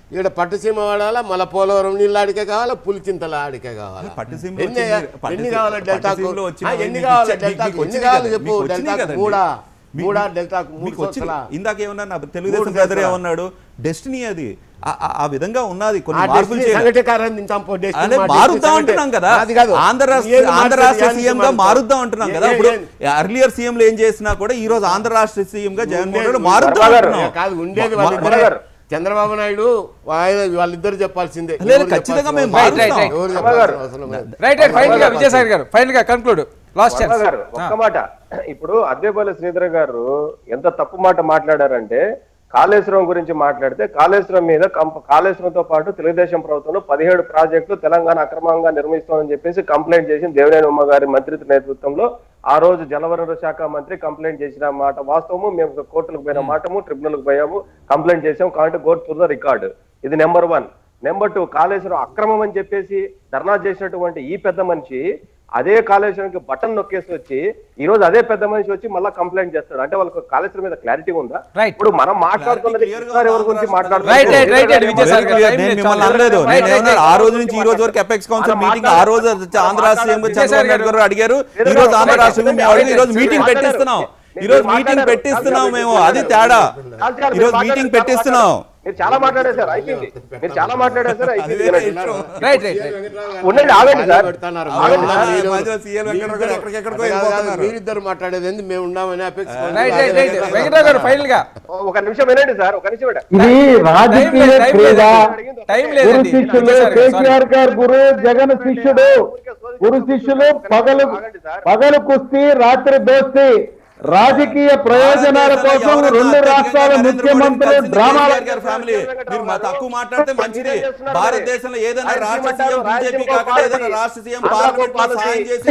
ఇక్కడ పట్టుసీమ వాడాలా, మళ్ళీ పోలవరం నీళ్ళ ఆడికే కావాలా, పులిచింతల ఆడికే కావాలా, పట్టుసీమలో ఎన్ని వచ్చింది- ఎన్ని కావాలా డెల్టాకు, పట్టుసీమలో వచ్చిన ఆ, ఎన్ని మీకు కావాలా ఇచ్చే- డెల్టాకు, మీకు ఎన్ని వచ్చినాయి కావాలి కదా, చెప్పు, మీకు వచ్చినాయి డెల్టాకు కదండి. మూడా మీ- మూడా డెల్టాకు మూడు మీకు వచ్చింది. సంవత్సరాల ఇందాక ఏమన్నా నా తెలుగుదేశం మూడు బ్రదర్ సంవత్సరాల. ఏమన్నాడు, డెస్టినీ అది ఆ- ఆ- ఆ విధంగా ఉన్నది, ఆ కొన్ని మార్పులు డెస్టినీ చేయాలి. సంఘటకారం దించాం పో, డెస్టినీ అదే మా మారుద్దాం డెస్టినీ అంటున్నాం కదా, అది కాదు. ఆంధ్ర రాష్ట్ర ఏం ఆంధ్ర మారుతుంది? రాష్ట్ర యానికి సీఎం గా మారుతుంది? మారుద్దాం అంటున్నాం కదా. ఏ- ఇప్పుడు ఏ- అర్లియర్ సీఎంలు ఏం చేసినా కూడా ఈ రోజు ఆంధ్ర రాష్ట్ర సీఎం గా జగన్మోహన్ రెడ్డి ఉండేది- మారుద్దాం వర్మ గారు, అంటున్నాం. కాదు ఉండేది మా- వాళ్ళిద్దరే. గారు. చంద్రబాబు నాయుడు ఆయన వాళ్ళిద్దరు చెప్పాల్సిందే. లేదు, ఎవరు ఖచ్చితంగా చెప్పాల్సిన మేము అవసరం లేదు. మారుస్తాం. ఎవరు వర్మ గారు. చెప్పాల్సిన అవసరం లేదు. రైట్ రైట్ ఫైనల్ గా విజయసాయి గారు ఫైనల్ గా కన్క్లూడ్ లాస్ట్ వర్మ ఛాన్స్. గారు ఒక్క మాట, ఇప్పుడు అద్దేపల్లి శ్రీధర్ గారు ఎంత తప్పు మాట మాట్లాడారంటే, కాళేశ్వరం గురించి మాట్లాడితే కాళేశ్వరం మీద కంప- కాళేశ్వరంతో పాటు తెలుగుదేశం ప్రభుత్వంలో పదిహేడు ప్రాజెక్టులు తెలంగాణ అక్రమంగా నిర్మిస్తోందని చెప్పేసి కంప్లైంట్ చేసి దేవినేని ఉమ్మ గారి మంత్రిత్వ నేతృత్వంలో ఆ రోజు జలవనరుల శాఖ మంత్రి కంప్లైంట్ చేసిన మాట వాస్తవము. మేము కోర్టులకు పోయిన మాటము, ట్రిబ్యునల్కి పోయాము, కంప్లైంట్ చేసాము. కాబట్టి గో టు ద రికార్డు. ఇది number one. Number two, Kaleshwaram అక్రమం అని చెప్పేసి ధర్నా చేసినటువంటి ఈ పెద్ద మనిషి అదే కాళేశ్వరంకి బటన్ నొక్కేసి వచ్చి ఈ రోజు అదే పెద్ద మనిషి వచ్చి మళ్ళీ కంప్లైంట్ చేస్తాడు. అంటే వాళ్ళకి కాళేశ్వరం మీద క్లారిటీ ఉందా? Right. ఇప్పుడు మనం మాట్లాడుతున్నది Clear గా కృష్ణారావు ఎవరి గురించి Right, right, మాట్లాడుతున్నారు? right, right. విజయసాయి గారు, నేను time లేదు, మిమ్మల్ని చాలా. అనలేదు. Right, నేను right, ఏమన్నా, right. ఆ రోజు నుంచి ఈ రోజు వరకు ఎపెక్స్ కౌన్సిల్ మనం మీటింగ్ ఆ రోజు ఆంధ్ర రాష్ట్ర సీఎం గా విజయసాయి చంద్రబాబు నాయుడు గారు అడిగారు. ఈ రోజు ఆంధ్ర రాష్ట్ర సీఎం మేము అడిగి ఈ రోజు మీటింగ్ పెట్టిస్తున్నాం. ఈ రోజు మీటింగ్ పెట్టిస్తున్నాం మేము. అది తేడా. ఈ రోజు మీటింగ్ పెట్టిస్తున్నాం. మీరు చాలా మాట్లాడేశారు, అయిపోయింది. మీరు చాలా మాట్లాడేశారు, అయిపోయింది. రైట్ రైట్ ఉండండి, ఆగండి సార్. పెడతాన్నారు. ఆగండి మీరు- సార్. మీరు- మధ్యలో సీఎం వెంకటరావు గారు ఎక్కడికెక్కడికో అదే కాదు, వెళ్ళిపోతున్నారు. మీరిద్దరు మాట్లాడేది ఏంది, మేము ఉన్నామని apex right right right Venkatarao గారు ఫైనల్ గా. ఒక నిమిషం వినండి సార్, ఒక నిమిషం వినండి. ఇది రాజకీయ క్రీడ. టైం గురు లేదండి శిష్యులు విజయసాయి గారు, sorry. కేసీఆర్ గారు గురు, జగన్ శిష్యుడు. గురు శిష్యులు పగలు పగలు కుస్తీ, రాత్రి దోస్తీ. రాజకీయ ప్రయోజనాల కోసం రెండు రాష్ట్రాల ముఖ్యమంత్రులు డ్రామాలు. ఫ్యామిలీ మీరు మా తక్కువ మాట్లాడితే మంచిది. భారతదేశంలో ఏదైనా రాష్ట్ర సీఎం బీజేపీ కాకుండా ఏదైనా రాష్ట్ర సీఎం పార్లమెంట్ లో సాయం చేసి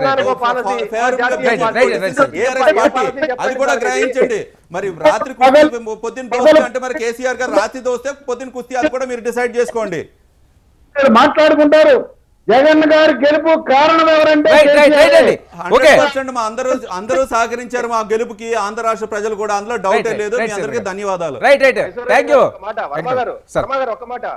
అది కూడా గ్రహించండి. మరి రాత్రి కుస్తీ పొద్దున్న దోస్తే అంటే మరి కేసీఆర్ గారు రాత్రి దోస్తే పొద్దున్న కుస్తీ అది కూడా మీరు డిసైడ్ చేసుకోండి. మాట్లాడుకుంటారు. జగన్ గారి గెలుపు కారణం ఎవరంటే రైట్ రైట్ రైట్ అండి ఓకే హండ్రెడ్ పర్సెంట్ మా అందరూ అందరూ సహకరించారు మా గెలుపుకి. ఆంధ్ర రాష్ట్ర ప్రజలు కూడా, అందులో డౌటే Right, లేదు. right, మీ అందరికీ right. ధన్యవాదాలు. రైట్ రైట్ థ్యాంక్ యూ ఒక మాట, వర్మ గారు, సార్ వర్మ గారు, ఒక మాట.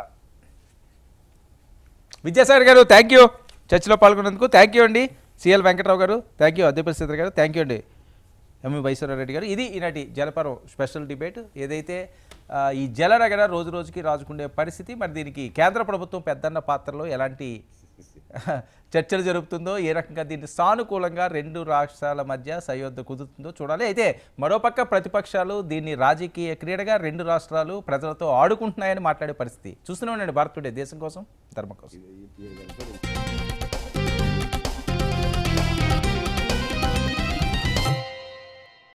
విద్యాసాగర్ గారు థ్యాంక్ యూ చర్చలో పాల్గొన్నందుకు. థ్యాంక్ యూ అండి సిఎల్ వెంకటరావు గారు, థ్యాంక్ యూ అద్దెపల్లి శ్రీధర్ గారు, థ్యాంక్ యూ అండి ఎంవి వైశ్వరరెడ్డి గారు. ఇది ఈనాటి జలపరం స్పెషల్ డిబేట్. ఏదైతే ఆ, ఈ జలరగడ రోజు రోజుకి రాజుకుండే పరిస్థితి, మరి దీనికి కేంద్ర ప్రభుత్వం పెద్దన్న పాత్రలో ఎలాంటి చర్చలు జరుపుతుందో, ఏ రకంగా దీన్ని సానుకూలంగా రెండు రాష్ట్రాల మధ్య సయోధ్య కుదురుతుందో చూడాలి. అయితే మరోపక్క ప్రతిపక్షాలు దీన్ని రాజకీయ క్రీడగా రెండు రాష్ట్రాలు ప్రజలతో ఆడుకుంటున్నాయని మాట్లాడే పరిస్థితి చూస్తూనే ఉండండి. భారత్ టుడే, దేశం కోసం ధర్మం కోసం.